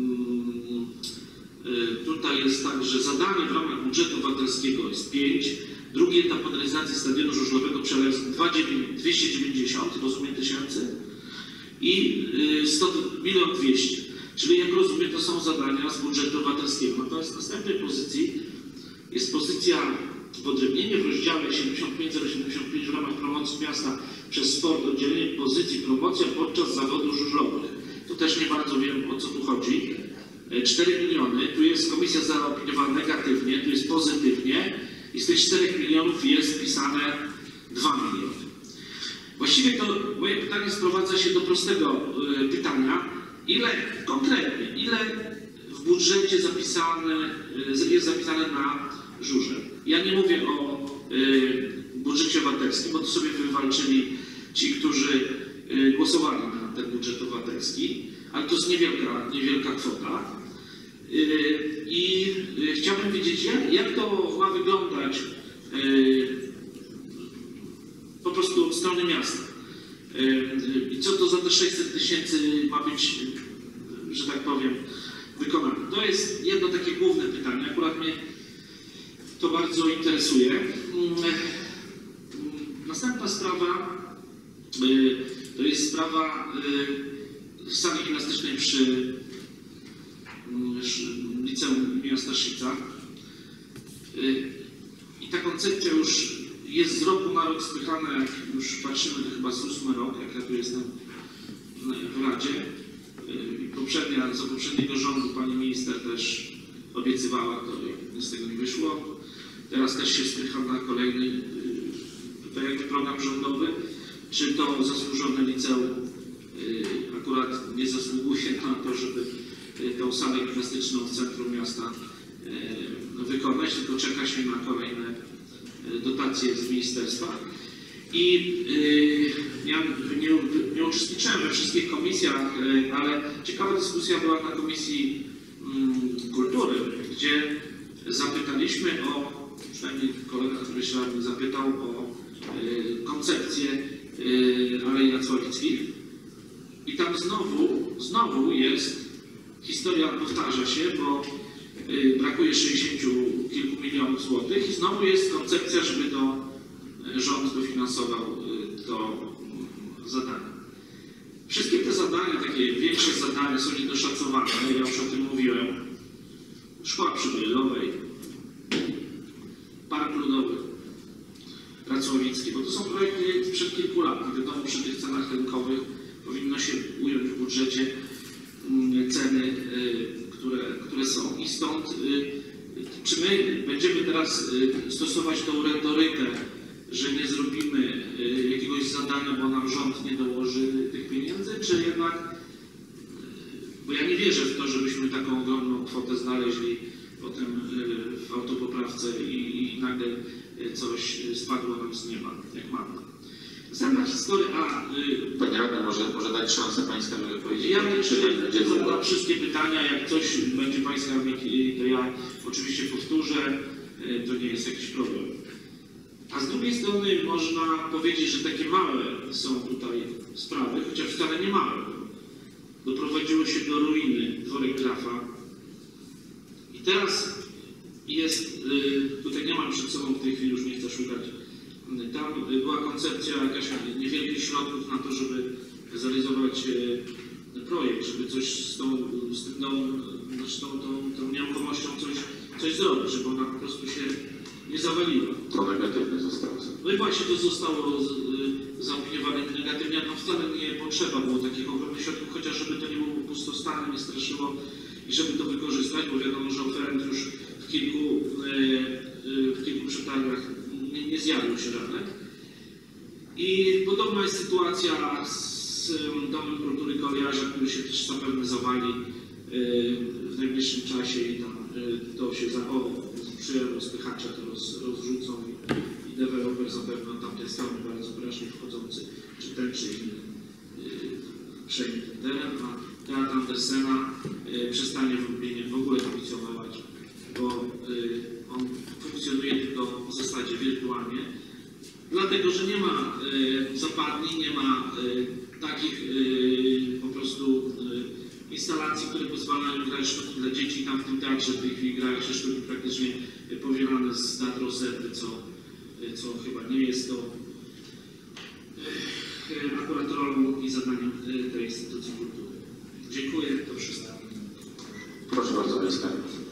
tutaj jest tak, że zadanie w ramach budżetu obywatelskiego jest pięć, drugi etap modernizacji stadionu żużlowego przelew dwieście dziewięćdziesiąt, rozumiem, tysięcy i sto milion dwieście. Czyli jak rozumiem, to są zadania z budżetu obywatelskiego. Natomiast w następnej pozycji jest pozycja wyodrębnienie w rozdziale siedemdziesiąt pięć zero siedemdziesiąt pięć w ramach promocji miasta przez sport, oddzielenie pozycji promocja podczas zawodów żużlowych. Tu też nie bardzo wiem, o co tu chodzi. cztery miliony, tu jest komisja zaopiniowała negatywnie, tu jest pozytywnie i z tych czterech milionów jest wpisane dwa miliony. Właściwie to moje pytanie sprowadza się do prostego y, pytania, ile konkretnie, ile w budżecie zapisane, y, jest zapisane na żużel. Ja nie mówię o y, budżecie obywatelskim, bo to sobie wywalczyli ci, którzy y, głosowali na ten budżet obywatelski, ale to jest niewielka, niewielka kwota. I chciałbym wiedzieć, jak, jak to ma wyglądać po prostu od strony miasta. I co to za te sześćset tysięcy ma być, że tak powiem, wykonane. To jest jedno takie główne pytanie. Akurat mnie to bardzo interesuje. Następna sprawa to jest sprawa w sali gimnastycznej przy liceum imienia Staszica. I ta koncepcja już jest z roku na rok spychana, jak już patrzymy, to chyba z ósmy rok, jak ja tu jestem w Radzie. I poprzednia, za poprzedniego rządu pani minister też obiecywała, to nic z tego nie wyszło. Teraz też się spycha na kolejny tutaj jakby program rządowy. Czy to zasłużone liceum akurat nie zasługuje na to, żeby tą salę gimnastyczną w centrum miasta wykonać, tylko czeka się na kolejne dotacje z ministerstwa. I ja nie, nie uczestniczyłem we wszystkich komisjach, ale ciekawa dyskusja była na Komisji Kultury, gdzie zapytaliśmy o, przynajmniej kolega, który się zapytał o koncepcję Alei Jacławickich. I tam znowu, znowu jest, historia powtarza się, bo y, brakuje sześćdziesięciu kilku milionów złotych i znowu jest koncepcja, żeby to rząd dofinansował y, to y, zadanie. Wszystkie te zadania, takie większe zadania są niedoszacowane, ja już o tym mówiłem. Szkoła przybrylowej, Park Ludowy, Racławicki, bo to są projekty sprzed kilku lat. I wiadomo, przy tych cenach rynkowych powinno się ująć w budżecie ceny, które, które są. I stąd, czy my będziemy teraz stosować tą retorykę, że nie zrobimy jakiegoś zadania, bo nam rząd nie dołoży tych pieniędzy, czy jednak, bo ja nie wierzę w to, żebyśmy taką ogromną kwotę znaleźli potem w autopoprawce i, i nagle coś spadło nam z nieba, jak mamy. Następna historia, a... Y, Panie radny, może, może dać szansę Pańska, żeby powiedzieć? Ja czy nie zadam wszystkie pytania, jak coś będzie Pańska, to ja oczywiście powtórzę, to nie jest jakiś problem. A z drugiej strony można powiedzieć, że takie małe są tutaj sprawy, chociaż wcale nie małe. Doprowadziło się do ruiny dworek Grafa. I teraz jest, y, tutaj nie mam przed sobą w tej chwili, już nie chcę szukać, y, tam była koncepcja jakaś niewielkich środków na to, żeby zrealizować y, projekt, żeby coś z tą, z tym nową, znaczy tą, tą, tą nieruchomością coś, coś zrobić, żeby ona po prostu się nie zawaliła. To negatywnie zostało. No i właśnie to zostało z, y, zaopiniowane negatywnie, no wcale nie potrzeba było takich ogromnych środków, chociaż żeby to nie było pustostanne, nie straszyło i żeby to wykorzystać, bo wiadomo, że oferent już w kilku, y, y, w kilku przetargach nie, nie zjawił się żadnych. I podobna jest sytuacja z y, Domem Kultury Kolejarza, który się też zapewne zawali y, w najbliższym czasie i tam y, to się za o, przy rozpychacza to roz, rozrzucą i, i deweloper zapewne na tamtej strony bardzo wyraźnie wchodzący, czy ten, czy inny y, przejmie ten teren, a Teatr Andersena y, przestanie w, w ogóle funkcjonować, bo y, on funkcjonuje tylko w zasadzie wirtualnie, dlatego że nie ma y, zapadni, nie ma y, takich y, po prostu y, instalacji, które pozwalają grać sztuki dla dzieci. Tam w tym teatrze w tej chwili grają się sztuki praktycznie y, powielane z teatru Oserty, co, y, co chyba nie jest to y, y, akurat rolą i zadaniem y, tej instytucji kultury. Dziękuję, to wszystko. Proszę bardzo, Państwa.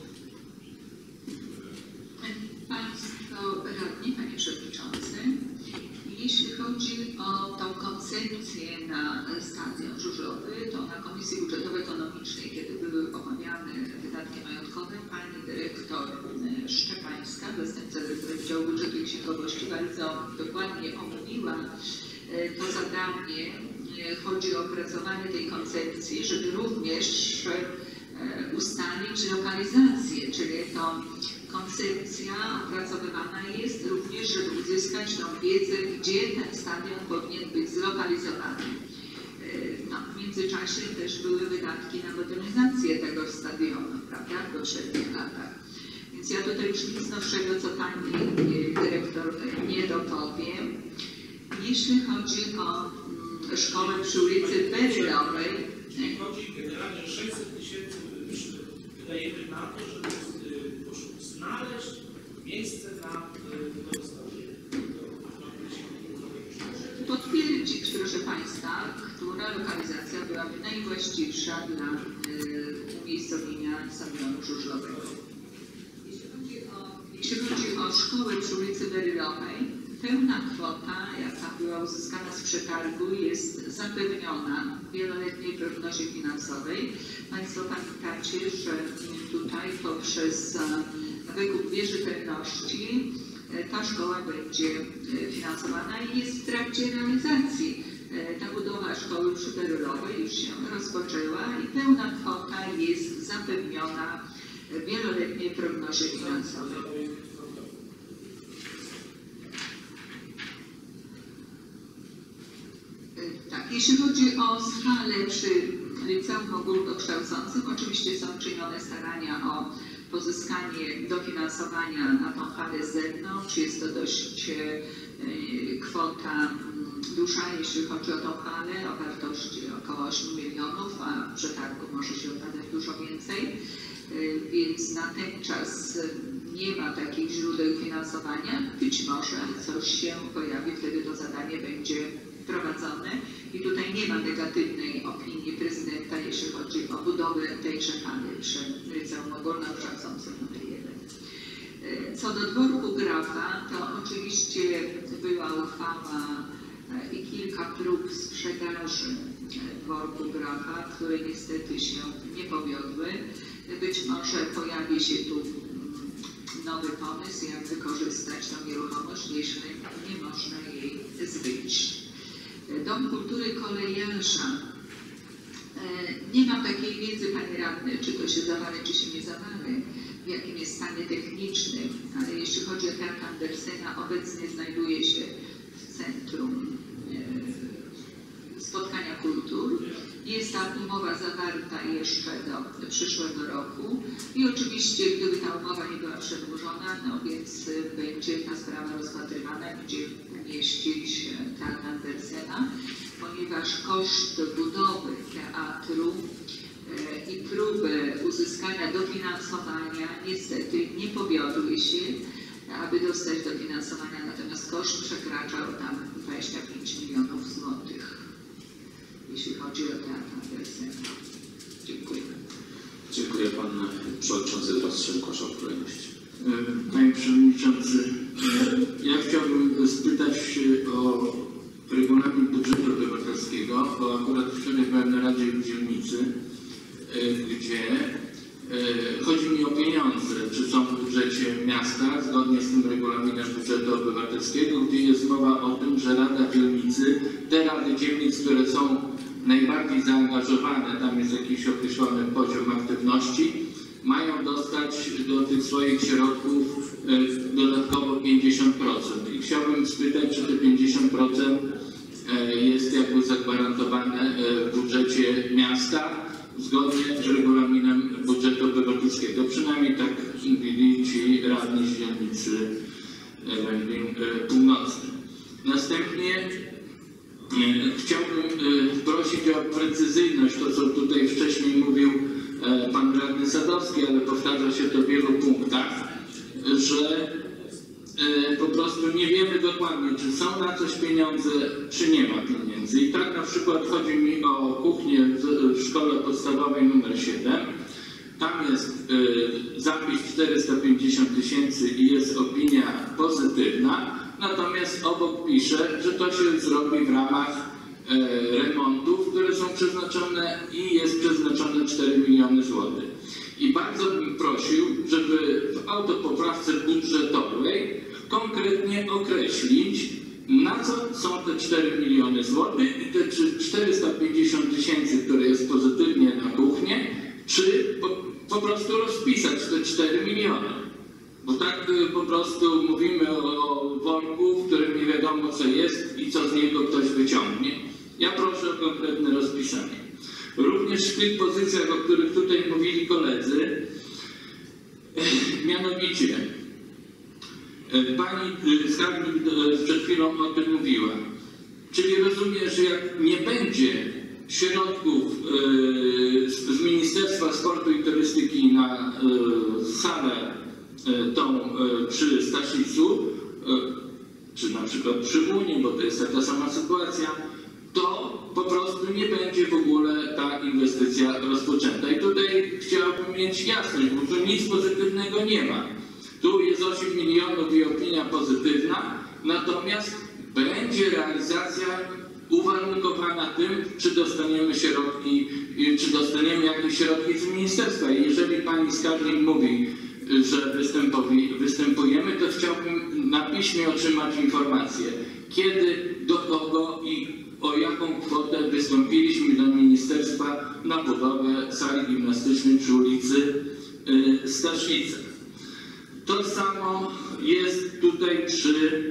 Państwo radni, Panie Przewodniczący, jeśli chodzi o tą koncepcję na stadion żużlowy, to na Komisji Budżetowo-Ekonomicznej, kiedy były omawiane wydatki majątkowe, Pani Dyrektor Szczepańska, zastępca dyrektora Wydziału Budżetu i Księgowości, bardzo dokładnie omówiła to zadanie. Chodzi o opracowanie tej koncepcji, żeby również ustalić lokalizację, czyli to koncepcja opracowywana jest również, żeby uzyskać tą wiedzę, gdzie ten stadion powinien być zlokalizowany. No, w międzyczasie też były wydatki na modernizację tego stadionu, prawda, w poprzednich latach. Więc ja tutaj już nic nowszego, co Pani Dyrektor nie dopowiem. Jeśli chodzi o mm, szkołę przy ulicy Berylowej. Chodzi generalnie, że sześćset tysięcy wydajemy na to, żeby znaleźć miejsce na wykorzystanie. Potwierdzić, proszę Państwa, która lokalizacja byłaby najwłaściwsza dla y, umiejscowienia stadionu żużlowego. Jeśli chodzi o, jeśli chodzi o szkołę przy ulicy Berylowej, pełna kwota, jaka była uzyskana z przetargu, jest zapewniona w wieloletniej prognozie finansowej. Państwo pamiętacie, że tutaj poprzez wykup wierzytelności ta szkoła będzie finansowana i jest w trakcie realizacji. Ta budowa szkoły przy Berylowej już się rozpoczęła i pełna kwota jest zapewniona w wieloletniej prognozie finansowej. Tak, jeśli chodzi o skalę przy liceum ogólnokształcącym, oczywiście są czynione starania o pozyskanie dofinansowania na tą halę z zewnątrz. Jest to dość y, kwota y, duża, jeśli chodzi o tą halę, o wartości około ośmiu milionów, a w przetargu może się okazać dużo więcej. Y, więc na ten czas nie ma takich źródeł finansowania. Być może coś się pojawi, wtedy to zadanie będzie prowadzone i tutaj nie ma negatywnej opinii prezydenta, jeśli chodzi o budowę tejże haly przy liceum ogólnokształcącym numer jeden. Co do dworku Grafa, to oczywiście była uchwała i kilka prób sprzedaży dworku Grafa, które niestety się nie powiodły. Być może pojawi się tu nowy pomysł, jak wykorzystać tę nieruchomość, jeśli nie można jej zbyć. Dom Kultury Kolejarza. Nie mam takiej wiedzy, Panie Radny, czy to się zawali, czy się nie zawali, w jakim jest stanie technicznym, ale jeśli chodzi o Teatr Andersena, obecnie znajduje się w centrum spotkania kultur. Jest ta umowa zawarta jeszcze do przyszłego roku i oczywiście, gdyby ta umowa nie była przedłużona, no więc będzie ta sprawa rozpatrywana, gdzie umieścić Teatr Andersena, ponieważ koszt budowy teatru i próbę uzyskania dofinansowania niestety nie powiodły się, aby dostać dofinansowania, natomiast koszt przekraczał tam dwadzieścia pięć milionów złotych, jeśli chodzi o teatr Andersena. Dziękuję. Dziękuję. Pan Przewodniczący teraz się zgłaszał w kolejności. Panie Przewodniczący, ja chciałbym spytać o regulamin budżetu obywatelskiego, bo akurat wczoraj byłem na Radzie w Dzielnicy, gdzie chodzi mi o pieniądze, czy są w budżecie miasta, zgodnie z tym regulaminem budżetu obywatelskiego, gdzie jest mowa o tym, że Rada Dzielnicy, te rady dzielnic, które są najbardziej zaangażowane, tam jest jakiś określony poziom aktywności, mają dostać do tych swoich środków dodatkowo pięćdziesiąt procent. I chciałbym spytać, czy te pięćdziesiąt procent jest jakby zagwarantowane w budżecie miasta, zgodnie z regulaminem budżetu obywatelskiego. Przynajmniej tak mówili ci radni z dzielnicy północnej. Następnie chciałbym prosić o precyzyjność, to co tutaj wcześniej mówił pan radny Sadowski, ale powtarza się to w wielu punktach, że po prostu nie wiemy dokładnie, czy są na coś pieniądze, czy nie ma pieniędzy. I tak na przykład chodzi mi o kuchnię w szkole podstawowej numer siedem. Tam jest zapis czterysta pięćdziesiąt tysięcy i jest opinia pozytywna, natomiast obok pisze, że to się zrobi w ramach remontów, które są przeznaczone i jest przeznaczone cztery miliony złotych. I bardzo bym prosił, żeby w autopoprawce budżetowej konkretnie określić, na co są te cztery miliony złotych i te czterysta pięćdziesiąt tysięcy, które jest pozytywnie na kuchnię, czy po, po prostu rozpisać te cztery miliony. Bo tak po prostu mówimy o, o worku, w którym nie wiadomo co jest i co z niego ktoś wyciągnie. Ja proszę o konkretne rozpisanie. Również w tych pozycjach, o których tutaj mówili koledzy, mianowicie pani skarbnik przed chwilą o tym mówiła. Czyli rozumiem, że jak nie będzie środków z Ministerstwa Sportu i Turystyki na salę tą przy Staszicu, czy na przykład przy Unii, bo to jest taka sama sytuacja, to po prostu nie będzie w ogóle ta inwestycja rozpoczęta. I tutaj chciałbym mieć jasność, bo tu nic pozytywnego nie ma. Tu jest osiem milionów i opinia pozytywna, natomiast będzie realizacja uwarunkowana tym, czy dostaniemy środki, czy dostaniemy jakieś środki z ministerstwa. I jeżeli pani skarbnik mówi, że występujemy, to chciałbym na piśmie otrzymać informację, kiedy, do kogo i o jaką kwotę wystąpiliśmy do ministerstwa na budowę sali gimnastycznej przy ulicy Staszica. To samo jest tutaj przy,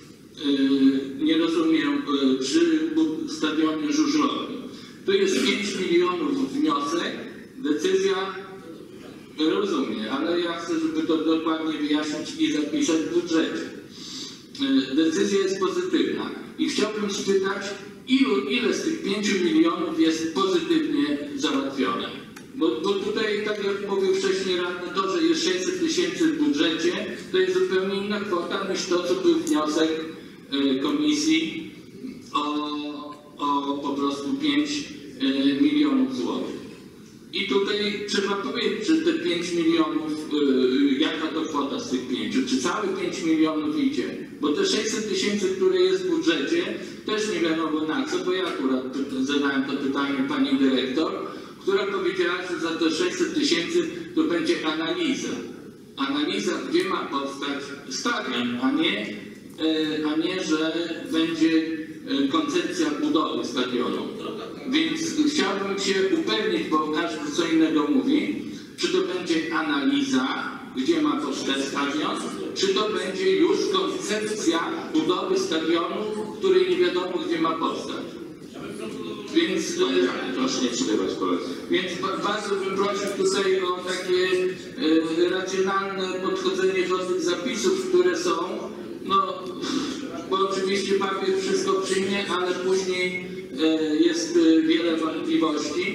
nie rozumiem, przy stadionie żużlowym. Tu jest pięć milionów wniosek, decyzja rozumiem, ale ja chcę, żeby to dokładnie wyjaśnić i zapisać w budżecie. Decyzja jest pozytywna i chciałbym spytać, ilu, ile z tych pięciu milionów jest pozytywnie załatwione. Bo, bo tutaj, tak jak mówił wcześniej radny, to, że jest sześćset tysięcy w budżecie, to jest zupełnie inna kwota niż to, co był wniosek y, komisji o, o po prostu pięć y, milionów złotych. I tutaj trzeba powiedzieć, czy te pięć milionów, y, jaka to kwota z tych pięciu, czy całe pięć milionów idzie. Bo te sześćset tysięcy, które jest w budżecie, też nie wiadomo na co, bo ja akurat zadałem to pytanie pani dyrektor, która powiedziała, że za te sześćset tysięcy to będzie analiza. Analiza, gdzie ma powstać stadion, a nie, a nie, że będzie koncepcja budowy stadionu. Więc chciałbym się upewnić, bo każdy co innego mówi, czy to będzie analiza, gdzie ma powstać stadion, czy to będzie już koncepcja budowy stadionu, której nie wiadomo, gdzie ma powstać. Więc, proszę nie przerywać koledzy. Więc bardzo bym prosił tutaj o takie e, racjonalne podchodzenie do tych zapisów, które są. No, bo oczywiście papier wszystko przyjmie, ale później e, jest e, wiele wątpliwości.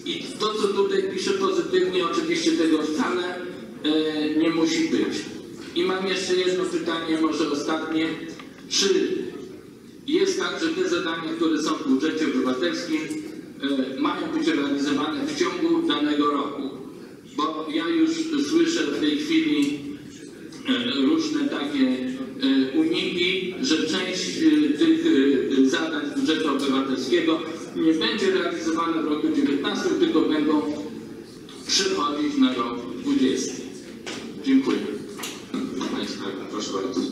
I to, co tutaj piszę pozytywnie, oczywiście tego wcale e, nie musi być. I mam jeszcze jedno pytanie, może ostatnie. Czy jest tak, że te zadania, które są w budżecie obywatelskim, e, mają być realizowane w ciągu danego roku? Bo ja już słyszę w tej chwili e, różne takie e, uniki, że część e, tych e, zadań z budżetu obywatelskiego nie będzie realizowana w roku dziewiętnastym, tylko będą przychodzić na rok dwudziesty. Dziękuję. Państwa, proszę bardzo.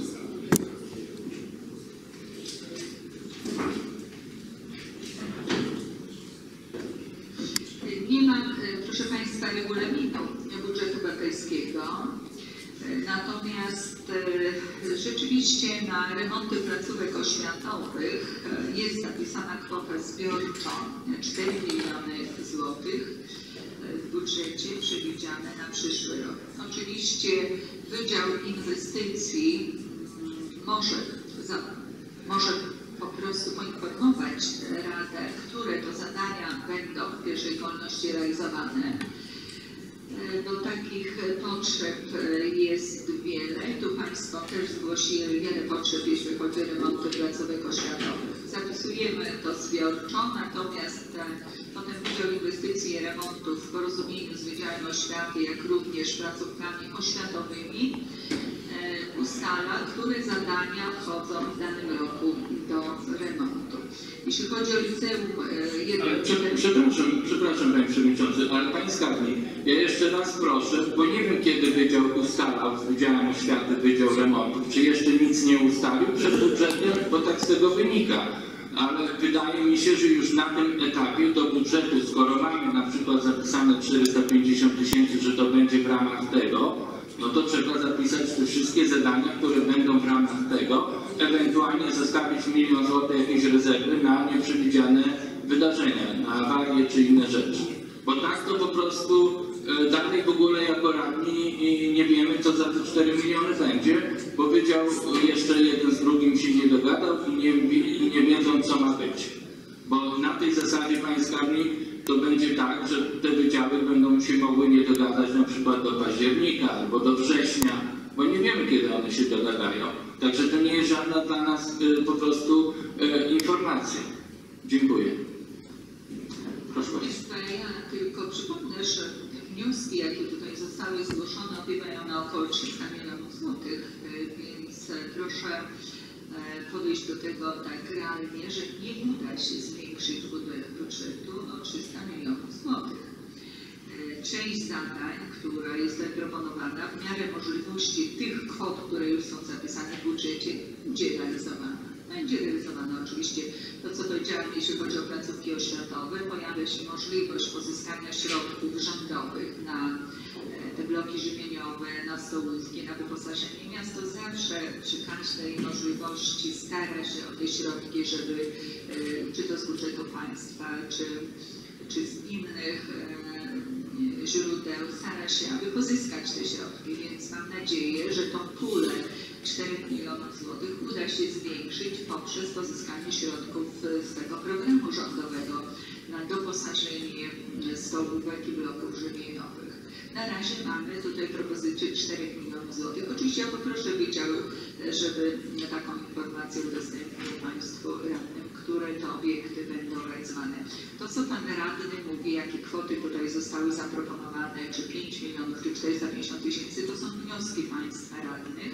Nie ma, proszę Państwa, regulaminu budżetu obywatelskiego, natomiast rzeczywiście na remonty placówek oświatowych jest zapisana kwota zbiorcza cztery miliony złotych w budżecie przewidziane na przyszły rok. Oczywiście Wydział Inwestycji może, za, może po prostu poinformować Radę, które to zadania będą w pierwszej kolejności realizowane, bo takich potrzeb jest wiele. Tu Państwo też zgłosili wiele potrzeb, jeśli chodzi o remonty placówek oświatowych. Zapisujemy to zbiorczo, natomiast potem Wydział Inwestycji i Remontów w porozumieniu z Wydziałem Oświaty, jak również placówkami oświatowymi ustala, które zadania wchodzą w danym roku do remontu. Jeśli chodzi o liceum jedno... Przepraszam, przepraszam Panie Przewodniczący, ale Panie Skarbnik, ja jeszcze raz proszę, bo nie wiem kiedy Wydział ustalał z Wydziałem Oświaty, Wydział Remontów, czy jeszcze nic nie ustalił przed budżetem, bo tak z tego wynika. Ale wydaje mi się, że już na tym etapie do budżetu, skoro mamy na przykład zapisane czterysta pięćdziesiąt tysięcy, że to będzie w ramach tego, no to trzeba zapisać te wszystkie zadania, które będą w ramach tego, ewentualnie zostawić milion złotych jakieś rezerwy na nieprzewidziane wydarzenia, na awarie czy inne rzeczy. Bo tak to po prostu e, dalej w ogóle jako radni i nie wiemy, co za te cztery miliony będzie, bo wydział jeszcze jeden z drugim się nie dogadał i nie, i nie wiedzą, co ma być. Bo na tej zasadzie, Panie Skarbnik, to będzie tak, że te wydziały będą się mogły nie dogadać na przykład do października albo do września, bo nie wiemy, kiedy one się dogadają. Także to nie jest żadna dla nas y, po prostu y, informacja. Dziękuję. Proszę bardzo. Ja tylko przypomnę, że wnioski, jakie tutaj zostały zgłoszone, opiewają na około trzysta milionów złotych, więc proszę podejść do tego tak realnie, że nie uda się zwiększyć budżetu o trzysta milionów złotych. Część zadań, która jest proponowana w miarę możliwości tych kwot, które już są zapisane w budżecie, będzie realizowana. Będzie realizowana oczywiście to, co powiedziałam, jeśli chodzi o placówki oświatowe, pojawia się możliwość pozyskania środków rządowych na te bloki żywieniowe, na stołówki, na wyposażenie. Miasto zawsze przy każdej możliwości stara się o te środki, żeby czy to z budżetu państwa, czy, czy z innych źródeł stara się, aby pozyskać te środki, więc mam nadzieję, że tą pulę czterech milionów złotych uda się zwiększyć poprzez pozyskanie środków z tego programu rządowego na doposażenie stołówek i bloków żywieniowych. Na razie mamy tutaj propozycję czterech milionów złotych. Oczywiście ja poproszę wydział, żeby taką informację udostępnił Państwu radnym, które to obiekty będą realizowane. To, co Pan radny mówi, jakie kwoty tutaj zostały zaproponowane, czy pięć milionów, czy czterysta pięćdziesiąt tysięcy, to są wnioski Państwa radnych.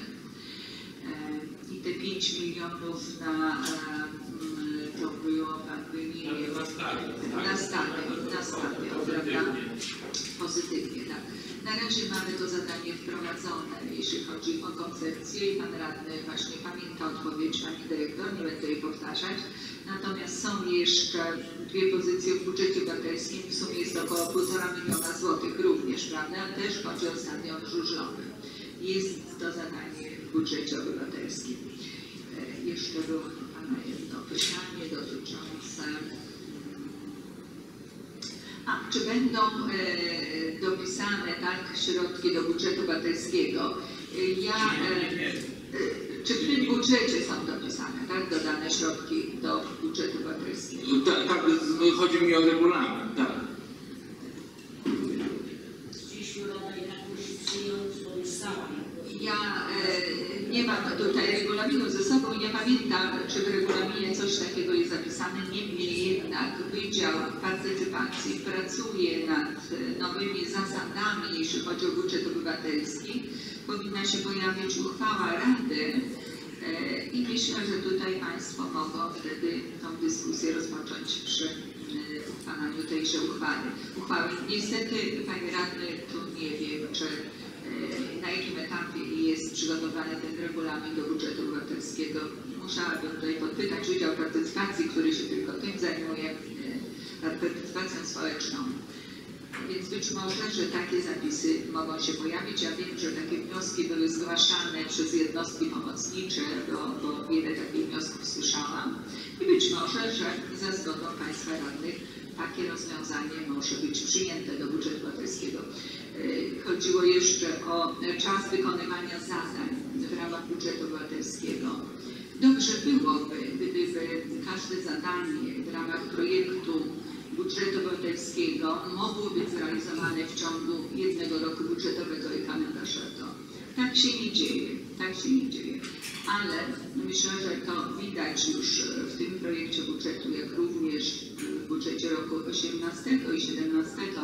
I te pięć milionów na, to było Pan wymienił na stadion, na stadion, prawda? Pozytywnie, tak. Na razie mamy to zadanie wprowadzone, jeśli chodzi o koncepcję i Pan radny właśnie pamięta odpowiedź Pani Dyrektor, nie będę jej powtarzać. Natomiast są jeszcze dwie pozycje w budżecie obywatelskim, w sumie jest około półtora miliona złotych również, prawda? Ale też chodzi o stadion żużlowy. Jest to zadanie w budżecie obywatelskim. E, jeszcze było Pana jedno pytanie dotyczące... A, czy będą e, dopisane tak środki do budżetu obywatelskiego? E, ja, e, e, czy w tym budżecie są dopisane, tak, dodane środki do budżetu obywatelskiego? Tak, tak, chodzi mi o regulamin, tak. Nie mam tutaj regulaminu ze sobą, nie pamiętam, czy w regulaminie coś takiego jest zapisane. Niemniej jednak Wydział Partycypacji pracuje nad nowymi zasadami, jeśli chodzi o budżet obywatelski. Powinna się pojawić uchwała Rady i myślę, że tutaj Państwo mogą wtedy tą dyskusję rozpocząć przy uchwalaniu tejże uchwały. uchwały. Niestety, Panie Radny, tu nie wiem, czy na jakim etapie jest przygotowany ten regulamin do budżetu obywatelskiego. Musiałabym tutaj podpytać Wydział Partycypacji, który się tylko tym zajmuje, partycypacją społeczną. Więc być może, że takie zapisy mogą się pojawić. Ja wiem, że takie wnioski były zgłaszane przez jednostki pomocnicze, bo, bo wiele takich wniosków słyszałam. I być może, że za zgodą Państwa radnych takie rozwiązanie może być przyjęte do budżetu obywatelskiego. Chodziło jeszcze o czas wykonywania zadań w ramach budżetu obywatelskiego. Dobrze byłoby, gdyby każde zadanie w ramach projektu budżetu obywatelskiego mogło być zrealizowane w ciągu jednego roku budżetowego i kalendarzowego. Tak się nie dzieje, tak się nie dzieje. Ale myślę, że to widać już w tym projekcie budżetu, jak również w budżecie roku osiemnastego i siedemnastego,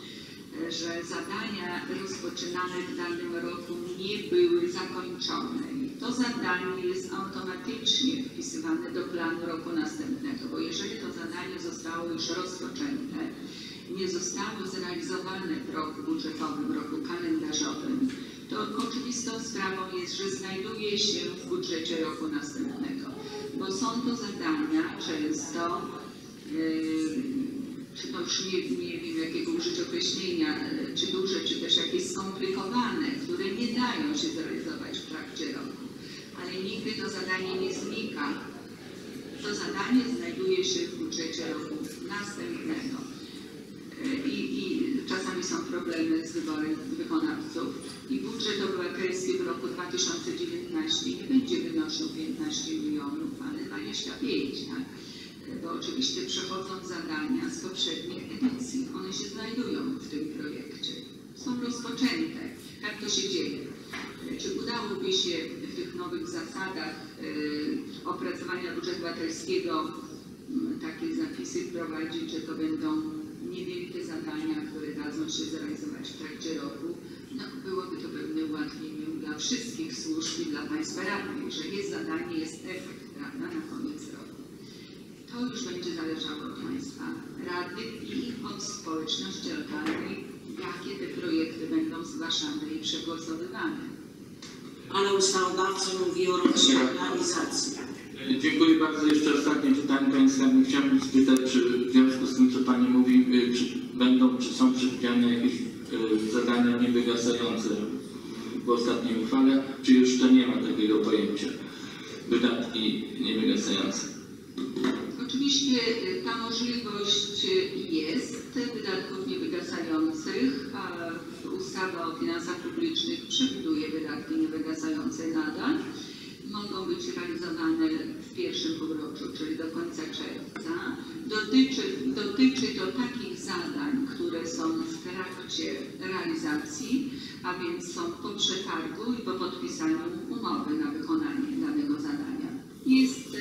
że zadania rozpoczynane w danym roku nie były zakończone. I to zadanie jest automatycznie wpisywane do planu roku następnego, bo jeżeli to zadanie zostało już rozpoczęte, nie zostało zrealizowane w roku budżetowym, roku kalendarzowym, to oczywistą sprawą jest, że znajduje się w budżecie roku następnego, bo są to zadania często, yy, czy to już nie, nie wiem jakiego użyć określenia, czy duże, czy też jakieś skomplikowane, które nie dają się zrealizować w trakcie roku. Ale nigdy to zadanie nie znika. To zadanie znajduje się w budżecie roku następnego. I, i czasami są problemy z wyborem wykonawców. I budżet obywatelski w roku dwa tysiące dziewiętnastym nie będzie wynosił piętnaście milionów, ale dwadzieścia pięć, tak? Bo oczywiście przechodzą zadania z poprzednich edycji. One się znajdują w tym projekcie. Są rozpoczęte. Jak to się dzieje? Czy udałoby się w tych nowych zasadach yy, opracowania budżetu obywatelskiego yy, takie zapisy wprowadzić, że to będą niewielkie zadania, które dadzą się zrealizować w trakcie roku? No, byłoby to pewne ułatwienie dla wszystkich służb i dla Państwa radnych, że jest zadanie, jest efekt, prawda, na koniec roku. To już będzie zależało od Państwa radnych i od społeczności lokalnej, jakie te projekty będą zgłaszane i przegłosowywane. Ale ustawodawca mówi o rocznej realizacji. Dziękuję bardzo. Jeszcze ostatnie pytanie, Panie Skarbnik. Chciałbym spytać, czy w związku z tym, co Pani mówi, czy będą, czy są przewidziane jakieś y, zadania niewygasające w ostatniej uchwale, czy już to nie ma takiego pojęcia? Wydatki niewygasające. Oczywiście ta możliwość jest wydatków niewygasających, a ustawa o finansach publicznych przewiduje wydatki niewygasające nadal. Mogą być realizowane w pierwszym półroczu, czyli do końca czerwca. Dotyczy, dotyczy to takich zadań, które są w trakcie realizacji, a więc są po przetargu i po podpisaniu umowy na wykonanie danego zadania. Jest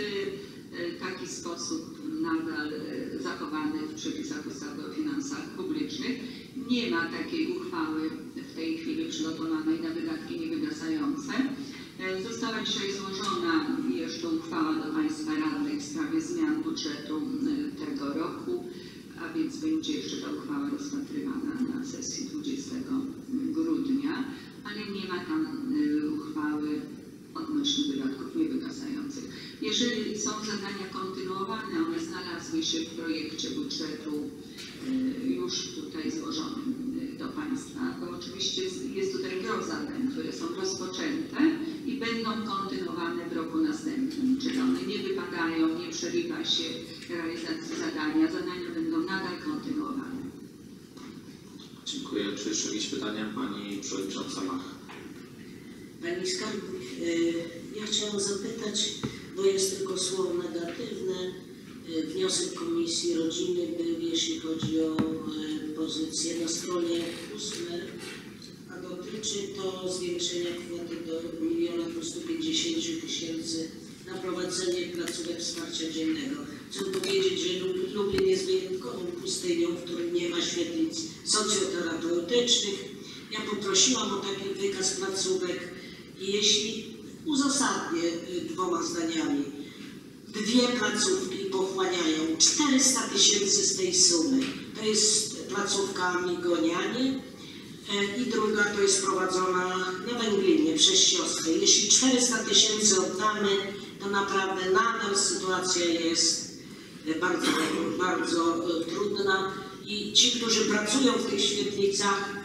taki sposób nadal zachowany w przepisach ustawy o finansach publicznych. Nie ma takiej uchwały w tej chwili przygotowanej na wydatki niewygasające. Została dzisiaj złożona jeszcze uchwała do Państwa radnych w sprawie zmian budżetu tego roku, a więc będzie jeszcze ta uchwała rozpatrywana na sesji dwudziestego grudnia, ale nie ma tam uchwały odnośnie wydatków niewygasających. Jeżeli są zadania kontynuowane, one znalazły się w projekcie budżetu już tutaj złożonym do Państwa, bo oczywiście jest tutaj gros zadań, które są rozpoczęte i będą kontynuowane w roku następnym. Czyli one nie wypadają, nie przerywa się realizacji zadania, zadania będą nadal kontynuowane. Dziękuję. Czy jeszcze jakieś pytania? Pani Przewodnicząca Mach. Pani Skarbnik, ja chciałam zapytać, bo jest tylko słowo negatywne. Wniosek Komisji Rodziny był, jeśli chodzi o pozycję na stronie ósmej, a dotyczy dotyczy to zwiększenia kwoty do miliona dwieście pięćdziesiąt tysięcy na prowadzenie placówek wsparcia dziennego. Chcę powiedzieć, że Lublin jest wyjątkową pustynią, w której nie ma świetlic socjoterapeutycznych. Ja poprosiłam o taki wykaz placówek i jeśli uzasadnię dwoma zdaniami, dwie placówki pochłaniają czterysta tysięcy z tej sumy. To jest placówka Migonianie i druga to jest prowadzona na Węglinie przez siostrę. Jeśli czterysta tysięcy oddamy, to naprawdę nadal sytuacja jest bardzo, bardzo trudna i ci, którzy pracują w tych świetlicach,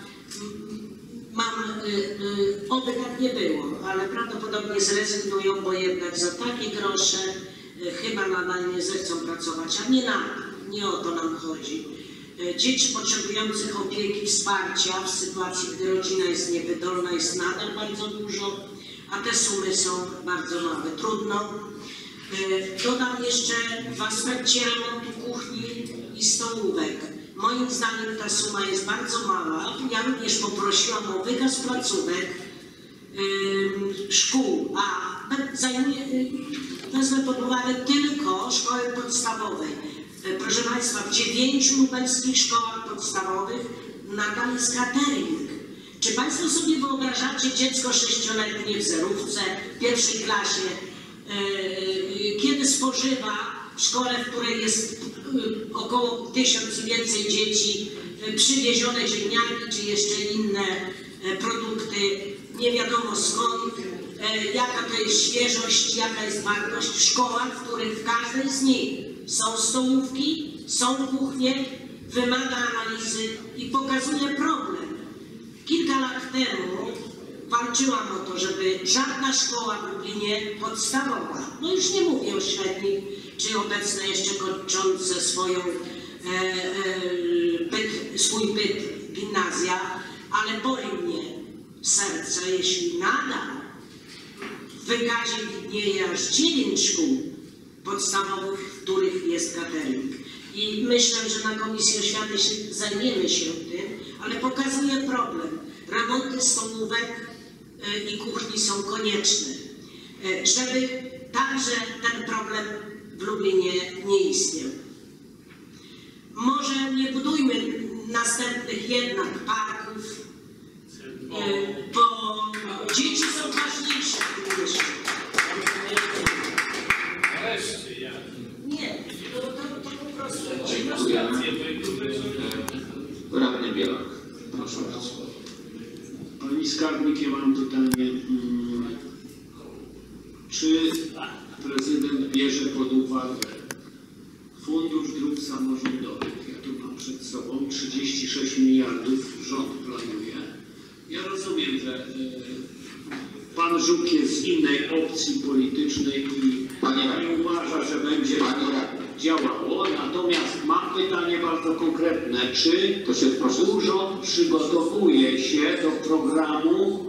mam, oby tak nie było, ale prawdopodobnie zrezygnują, bo jednak za takie grosze chyba nadal nie zechcą pracować, a nie nam, nie o to nam chodzi. Dzieci potrzebujących opieki, wsparcia w sytuacji, gdy rodzina jest niewydolna, jest nadal bardzo dużo, a te sumy są bardzo małe. Trudno. Dodam jeszcze w aspekcie remontu kuchni i stołówek. Moim zdaniem ta suma jest bardzo mała. Ja również poprosiłam o wykaz placówek yy, szkół, a zajmuję, yy, wezmę pod uwagę tylko szkoły podstawowej. Yy, proszę Państwa, w dziewięciu lubelskich szkołach podstawowych nadal jest catering. Czy Państwo sobie wyobrażacie dziecko sześcioletnie w zerówce, w pierwszej klasie, yy, kiedy spożywa w szkole, w której jest około tysiąc i więcej dzieci, przywiezione ziemniaki czy jeszcze inne produkty, nie wiadomo skąd, jaka to jest świeżość, jaka jest wartość w szkołach, w których w każdej z nich są stołówki, są kuchnie, wymaga analizy i pokazuje problem. Kilka lat temu walczyłam o to, żeby żadna szkoła w Lublinie podstawowa, no już nie mówię o średnich, czy obecne jeszcze kończące swoją, e, e, byt, swój byt gimnazja, ale boli mnie serce, jeśli nadal w wykazie widnieje aż dziewięć szkół podstawowych, w których jest catering. I myślę, że na Komisji Oświaty się, zajmiemy się tym, ale pokazuje problem. Remonty stołówek e, i kuchni są konieczne, e, żeby także ten problem w Lublinie nie istniał. Może nie budujmy następnych jednak parków, bo dzieci są ważniejsze niż... Nie, to, to, to po prostu... Radny Bielak, proszę bardzo. Pani skarbnik, ja mam pytanie. Czy prezydent bierze pod uwagę Fundusz Dróg Samorządowych? Ja tu mam przed sobą trzydzieści sześć miliardów rząd planuje. Ja rozumiem, że y, pan Żuk jest z innej opcji politycznej i nie uważa, że będzie działało. Natomiast mam pytanie bardzo konkretne. Czy to się urząd przygotowuje się do programu,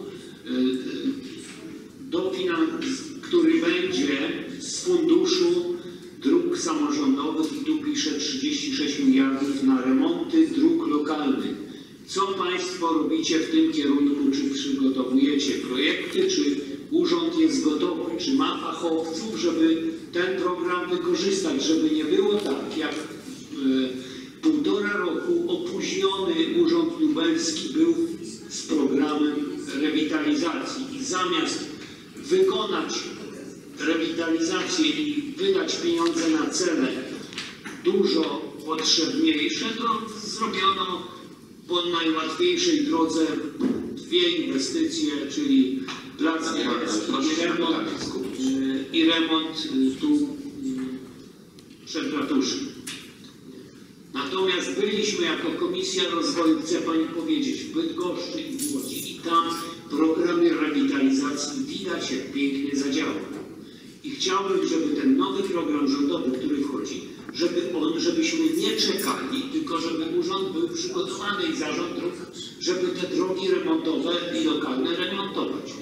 y, do finansowania, który będzie z Funduszu Dróg Samorządowych i tu pisze trzydzieści sześć miliardów na remonty dróg lokalnych. Co Państwo robicie w tym kierunku? Czy przygotowujecie projekty? Czy urząd jest gotowy? Czy ma fachowców, żeby ten program wykorzystać? Żeby nie było tak, jak e, półtora roku opóźniony Urząd Lubelski był z programem rewitalizacji i zamiast wykonać rewitalizację i wydać pieniądze na cele dużo potrzebniejsze, to zrobiono po najłatwiejszej drodze dwie inwestycje, czyli plac i remont, i remont tu przed ratuszem. Natomiast byliśmy jako Komisja Rozwoju, chcę Pani powiedzieć, w Bydgoszczy i w Łodzi i tam programy rewitalizacji widać, jak pięknie zadziałał. I chciałbym, żeby ten nowy program rządowy, który wchodzi, żeby on, żebyśmy nie czekali, tylko żeby urząd był przygotowany i zarząd dróg, żeby te drogi remontowe i lokalne remontować.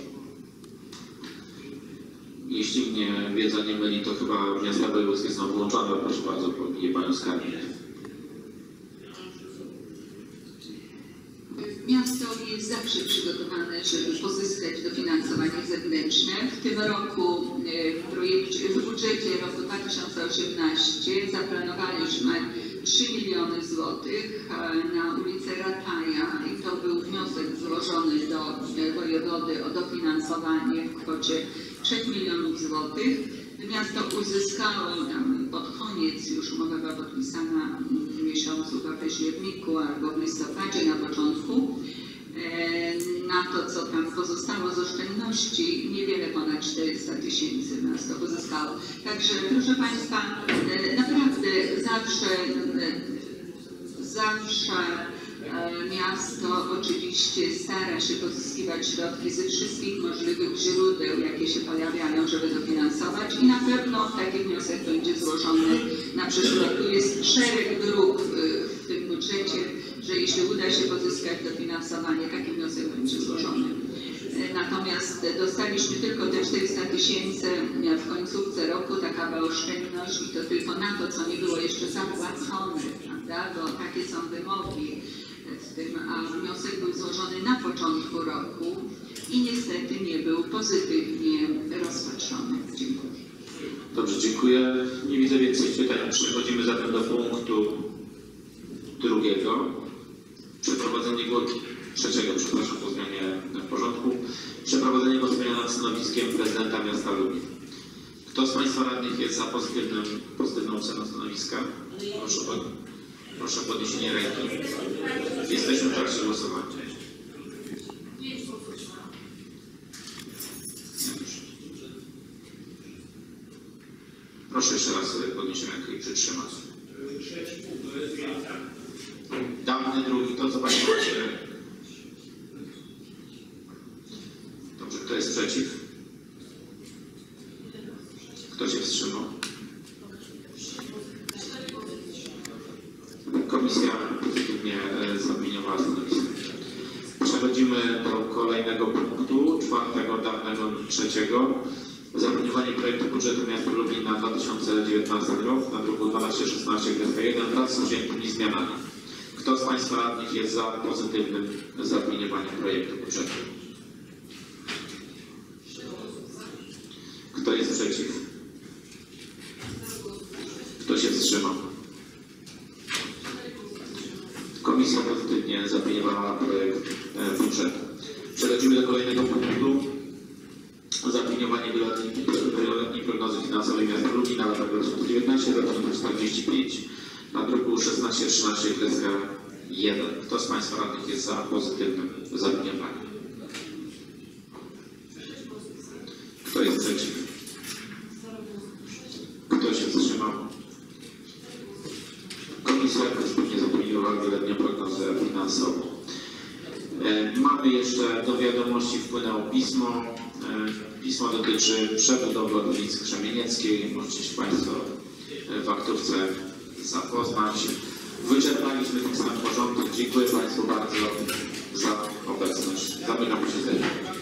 Jeśli mnie wiedza nie myli, to chyba miasta wojewódzkie są włączone, proszę bardzo, nie Panią skarbnik. Miasto jest zawsze przygotowane, żeby pozyskać dofinansowanie zewnętrzne. W tym roku w projekcie, w budżecie roku dwa tysiące osiemnastego zaplanowaliśmy trzy miliony złotych na ulicę Rataja i to był wniosek złożony do wojewody o dofinansowanie w kwocie trzech milionów złotych. Miasto uzyskało tam pod koniec, już umowa była podpisana w miesiącu w październiku albo w listopadzie na początku, na to, co tam pozostało z oszczędności, niewiele ponad czterysta tysięcy miasto pozyskało. Także, proszę Państwa, naprawdę zawsze, zawsze miasto oczywiście stara się pozyskiwać środki ze wszystkich możliwych źródeł, jakie się pojawiają, żeby dofinansować i na pewno taki wniosek będzie złożony na przyszły rok. Tu jest szereg dróg w tym budżecie, że jeśli uda się pozyskać dofinansowanie, taki wniosek będzie złożony. Natomiast dostaliśmy tylko te czterysta tysięcy w końcówce roku, taka była oszczędność i to tylko na to, co nie było jeszcze zapłacone, prawda? Bo takie są wymogi w tym, a wniosek był złożony na początku roku i niestety nie był pozytywnie rozpatrzony. Dziękuję. Dobrze, dziękuję. Nie widzę więcej pytań. Przechodzimy zatem do punktu drugiego. Przeprowadzenie głosu trzeciego, przepraszam, po zmianie w porządku. Przeprowadzenie głosowania nad stanowiskiem prezydenta miasta Lubin. Kto z Państwa radnych jest za pozytywnym, pozytywną oceną stanowiska? Proszę, pod, proszę o podniesienie ręki. Jesteśmy w trakcie głosowania. Proszę jeszcze raz podnieść rękę i przytrzymać. Trzeci punkt, to jest zmiana. Dawny, drugi, to co Państwo macie. Dobrze, kto jest przeciw? Kto się wstrzymał? Komisja pozytywnie zaopiniowała stanowisko. Przechodzimy do kolejnego punktu, czwartego, dawnego, trzeciego. Zaopiniowanie projektu budżetu miasta Lublin na dwa tysiące dziewiętnasty rok na druku dwanaście szesnaście jeden wraz z wziętymi zmianami. Kto z Państwa radnych jest za pozytywnym zaopiniowaniem projektu budżetu? Kto jest przeciw? Kto się wstrzymał? Komisja pozytywnie zaopiniowała projekt budżetu. Przechodzimy do kolejnego punktu. Zaopiniowanie wieloletniej prognozy finansowej miasta Lublin na lata dwa tysiące dziewiętnasty do dwa tysiące czterdzieści pięć na druku szesnaście trzynaście jeden. Kto z Państwa radnych jest za pozytywnym zaopiniowaniem? Kto jest przeciw? Kto się wstrzymał? Komisja pozytywnie zaopiniowała wieloletnią prognozę finansową. Mamy jeszcze do wiadomości wpłynęło pismo. Pismo dotyczy przebudowy od ulicy Krzemienieckiej. Możecie się Państwo w aktówce zapoznać. Wyczerpaliśmy ten sam porządek. Dziękuję Państwu bardzo za obecność. Zamykam posiedzenie.